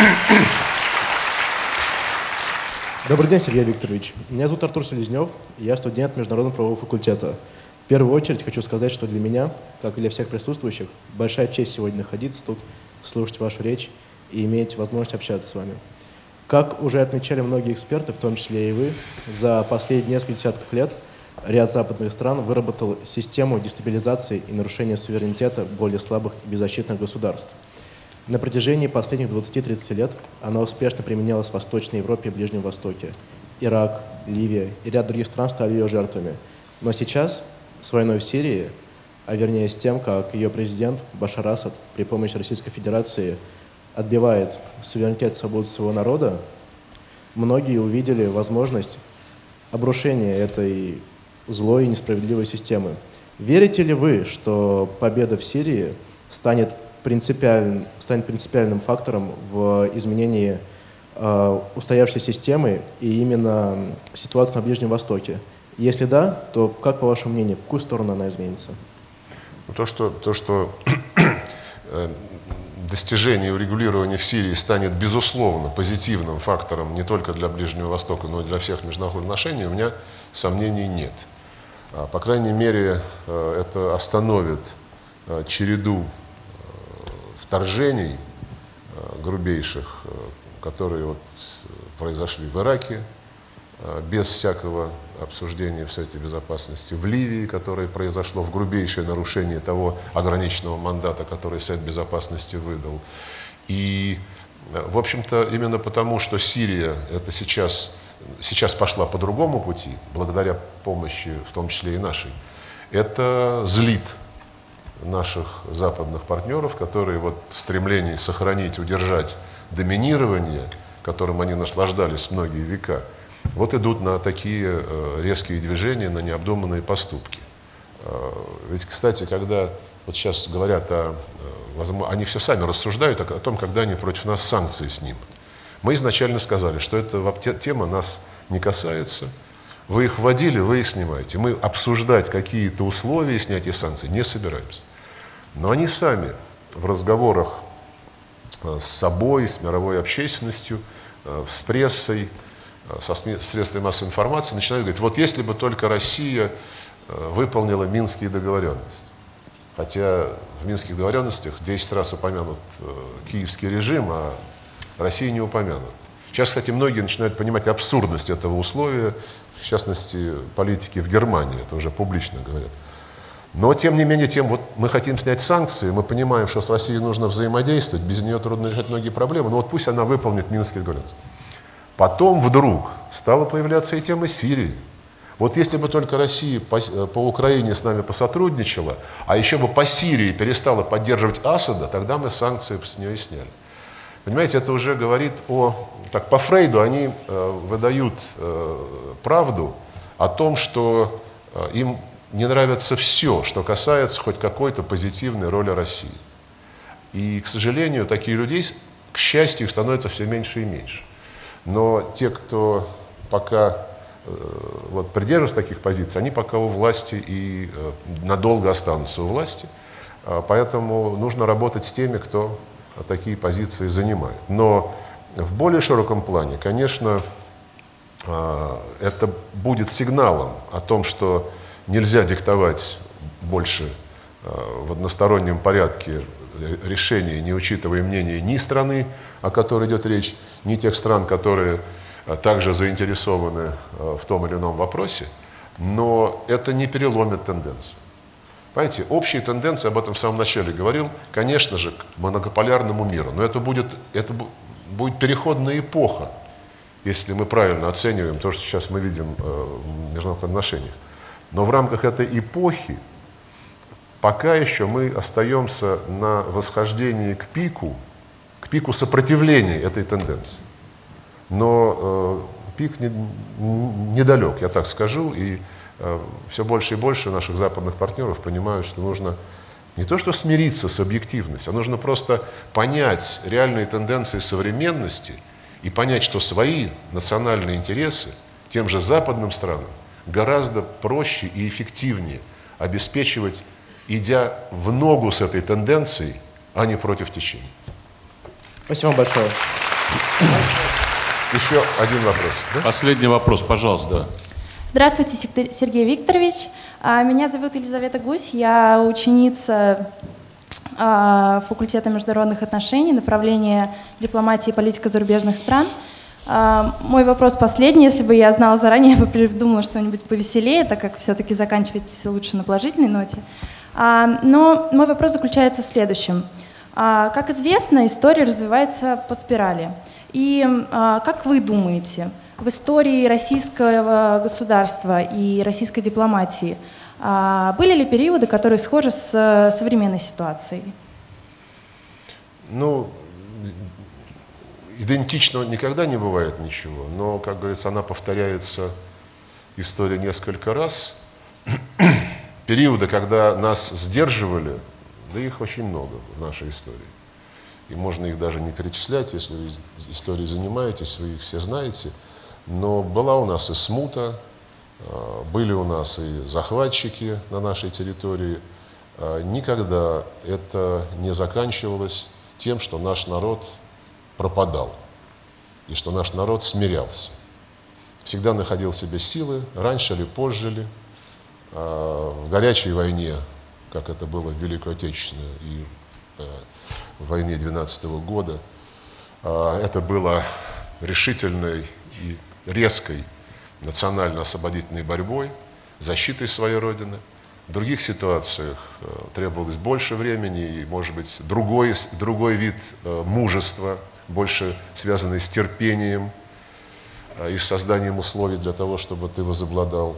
Добрый день, Сергей Викторович. Меня зовут Артур Селезнев, я студент Международного правового факультета. В первую очередь хочу сказать, что для меня, как и для всех присутствующих, большая честь сегодня находиться тут, слушать вашу речь и иметь возможность общаться с вами. Как уже отмечали многие эксперты, в том числе и вы, за последние несколько десятков лет ряд западных стран выработал систему дестабилизации и нарушения суверенитета более слабых и беззащитных государств. На протяжении последних двадцати-тридцати лет она успешно применялась в Восточной Европе и Ближнем Востоке. Ирак, Ливия и ряд других стран стали ее жертвами. Но сейчас, с войной в Сирии, а вернее с тем, как ее президент Башар Асад при помощи Российской Федерации отбивает суверенитет и свободу своего народа, многие увидели возможность обрушения этой злой и несправедливой системы. Верите ли вы, что победа в Сирии станет принципиальным, станет принципиальным фактором в изменении э, устоявшейся системы и именно ситуации на Ближнем Востоке? Если да, то как, по вашему мнению, в какую сторону она изменится?
То, что, то, что достижение урегулирования в Сирии станет, безусловно, позитивным фактором не только для Ближнего Востока, но и для всех международных отношений, у меня сомнений нет. По крайней мере, это остановит череду вторжений грубейших, которые вот произошли в Ираке, без всякого обсуждения в Совете Безопасности, в Ливии, которое произошло в грубейшее нарушение того ограниченного мандата, который Совет Безопасности выдал. И, в общем-то, именно потому, что Сирия это сейчас, сейчас пошла по другому пути, благодаря помощи, в том числе и нашей, это злит наших западных партнеров, которые вот в стремлении сохранить, удержать доминирование, которым они наслаждались многие века, вот идут на такие резкие движения, на необдуманные поступки. Ведь, кстати, когда вот сейчас говорят о, они все сами рассуждают о том, когда они против нас санкции снимут. Мы изначально сказали, что эта тема нас не касается. Вы их вводили, вы их снимаете. Мы обсуждать какие-то условия снятия санкций не собираемся. Но они сами в разговорах с собой, с мировой общественностью, с прессой, со средствами массовой информации начинают говорить, вот если бы только Россия выполнила Минские договоренности. Хотя в Минских договоренностях десять раз упомянут киевский режим, а Россия не упомянут. Сейчас, кстати, многие начинают понимать абсурдность этого условия, в частности, политики в Германии, это уже публично говорят. Но, тем не менее, тем, вот мы хотим снять санкции, мы понимаем, что с Россией нужно взаимодействовать, без нее трудно решать многие проблемы, но вот пусть она выполнит Минские договоренности. Потом вдруг стала появляться и тема Сирии. Вот если бы только Россия по, по Украине с нами посотрудничала, а еще бы по Сирии перестала поддерживать Асада, тогда мы санкции с нее и сняли. Понимаете, это уже говорит о... Так, по Фрейду они э, выдают э, правду о том, что э, им не нравится все, что касается хоть какой-то позитивной роли России. И, к сожалению, таких людей, к счастью, их становится все меньше и меньше. Но те, кто пока э, вот, придерживается таких позиций, они пока у власти и э, надолго останутся у власти. Э, поэтому нужно работать с теми, кто такие позиции занимает. Но в более широком плане, конечно, э, это будет сигналом о том, что нельзя диктовать больше э, в одностороннем порядке решения, не учитывая мнение ни страны, о которой идет речь, ни тех стран, которые также заинтересованы в том или ином вопросе, но это не переломит тенденцию. Понимаете, общие тенденции, об этом в самом начале говорил, конечно же, к многополярному миру, но это будет, это будет переходная эпоха, если мы правильно оцениваем то, что сейчас мы видим в международных отношениях. Но в рамках этой эпохи пока еще мы остаемся на восхождении к пику, к пику сопротивления этой тенденции. Но э, пик не, недалек, я так скажу, и э, все больше и больше наших западных партнеров понимают, что нужно не то что смириться с объективностью, а нужно просто понять реальные тенденции современности и понять, что свои национальные интересы тем же западным странам гораздо проще и эффективнее обеспечивать, идя в ногу с этой тенденцией, а не против течения.
Спасибо вам большое.
Еще один вопрос. Да?
Последний вопрос, пожалуйста.
Здравствуйте, Сергей Викторович. Меня зовут Елизавета Гусь, я ученица факультета международных отношений, направления дипломатии и политика зарубежных стран. Мой вопрос последний. Если бы я знала заранее, я бы придумала что-нибудь повеселее, так как все-таки заканчивать лучше на положительной ноте. Но мой вопрос заключается в следующем. Как известно, история развивается по спирали. И как вы думаете, в истории российского государства и российской дипломатии были ли периоды, которые схожи с современной ситуацией?
Ну, идентичного никогда не бывает ничего, но, как говорится, она повторяется, история, несколько раз. Периоды, когда нас сдерживали, да их очень много в нашей истории. И можно их даже не перечислять, если вы историей занимаетесь, вы их все знаете. Но была у нас и смута, были у нас и захватчики на нашей территории. Никогда это не заканчивалось тем, что наш народ пропадал и что наш народ смирялся. Всегда находил в себе силы, раньше или позже ли, в горячей войне, как это было в Великую Отечественную и в войне двенадцатого года, это было решительной и резкой национально-освободительной борьбой, защитой своей Родины. В других ситуациях требовалось больше времени и, может быть, другой, другой вид мужества, больше связанный с терпением и созданием условий для того, чтобы ты возобладал.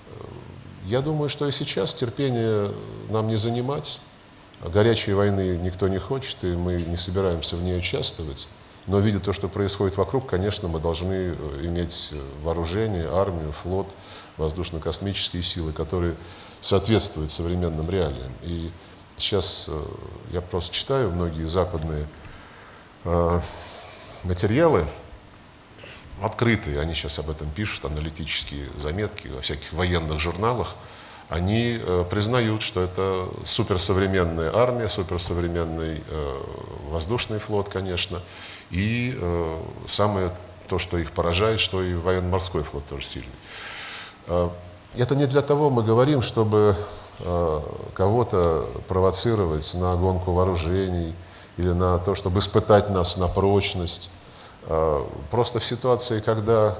Я думаю, что и сейчас терпение нам не занимать. Горячей войны никто не хочет, и мы не собираемся в ней участвовать. Но, видя то, что происходит вокруг, конечно, мы должны иметь вооружение, армию, флот, воздушно-космические силы, которые соответствуют современным реалиям. И сейчас я просто читаю многие западные э, материалы, открытые, они сейчас об этом пишут, аналитические заметки во всяких военных журналах. Они э, признают, что это суперсовременная армия, суперсовременный э, воздушный флот, конечно, и э, самое то, что их поражает, что и военно-морской флот тоже сильный. Э, это не для того мы говорим, чтобы э, кого-то провоцировать на гонку вооружений или на то, чтобы испытать нас на прочность. Э, просто в ситуации, когда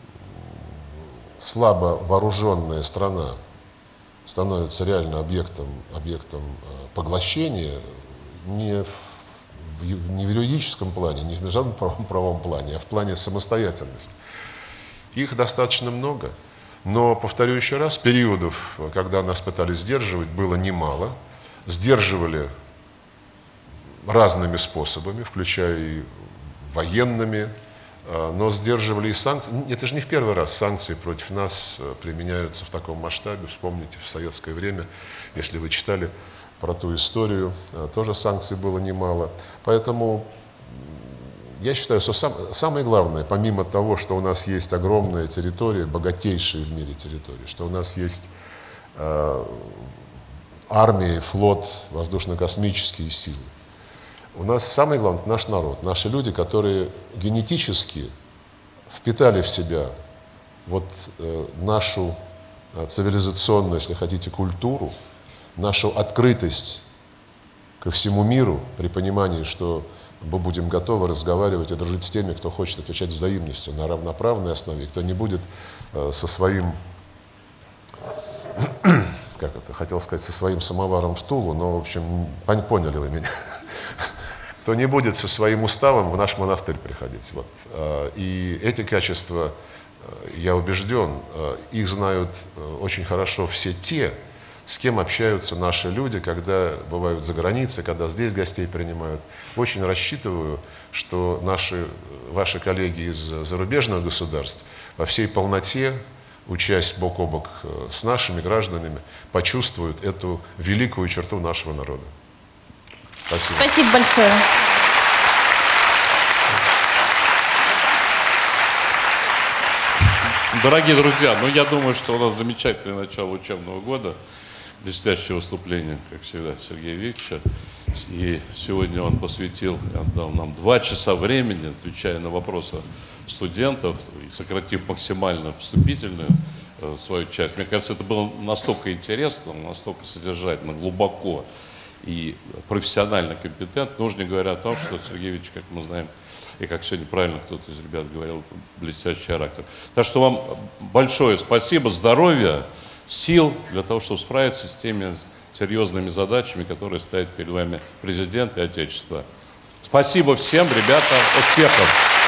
слабо вооруженная страна становится реально объектом, объектом поглощения не в, не в юридическом плане, не в международном правом, правом плане, а в плане самостоятельности. Их достаточно много, но, повторю еще раз, периодов, когда нас пытались сдерживать, было немало. Сдерживали разными способами, включая и военными, но сдерживали и санкции. Это же не в первый раз санкции против нас применяются в таком масштабе. Вспомните, в советское время, если вы читали про ту историю, тоже санкций было немало. Поэтому я считаю, что сам, самое главное, помимо того, что у нас есть огромная территория, богатейшая в мире территория, что у нас есть э, армия, флот, воздушно-космические силы, у нас самое главное — это наш народ, наши люди, которые генетически впитали в себя вот э, нашу э, цивилизационную, если хотите, культуру, нашу открытость ко всему миру при понимании, что мы будем готовы разговаривать и дружить с теми, кто хочет отвечать взаимностью на равноправной основе, кто не будет э, со своим, как это, хотел сказать, со своим самоваром в Тулу, но, в общем, поняли вы меня. Кто не будет со своим уставом в наш монастырь приходить. Вот. И эти качества, я убежден, их знают очень хорошо все те, с кем общаются наши люди, когда бывают за границей, когда здесь гостей принимают. Очень рассчитываю, что наши, ваши коллеги из зарубежных государств во всей полноте, учась бок о бок с нашими гражданами, почувствуют эту великую черту нашего народа. Спасибо.
Спасибо большое.
Дорогие друзья, ну я думаю, что у нас замечательное начало учебного года. Блестящее выступление, как всегда, Сергея Викторовича. И сегодня он посвятил, отдал нам два часа времени, отвечая на вопросы студентов, сократив максимально вступительную э, свою часть. Мне кажется, это было настолько интересно, настолько содержательно, глубоко и профессионально компетентно. Нужно не говоря о том, что Сергей Викторович, как мы знаем, и как сегодня правильно кто-то из ребят говорил, блестящий характер. Так что вам большое спасибо, здоровья, сил для того, чтобы справиться с теми серьезными задачами, которые стоят перед вами президент и Отечество. Спасибо всем, ребята, успехов!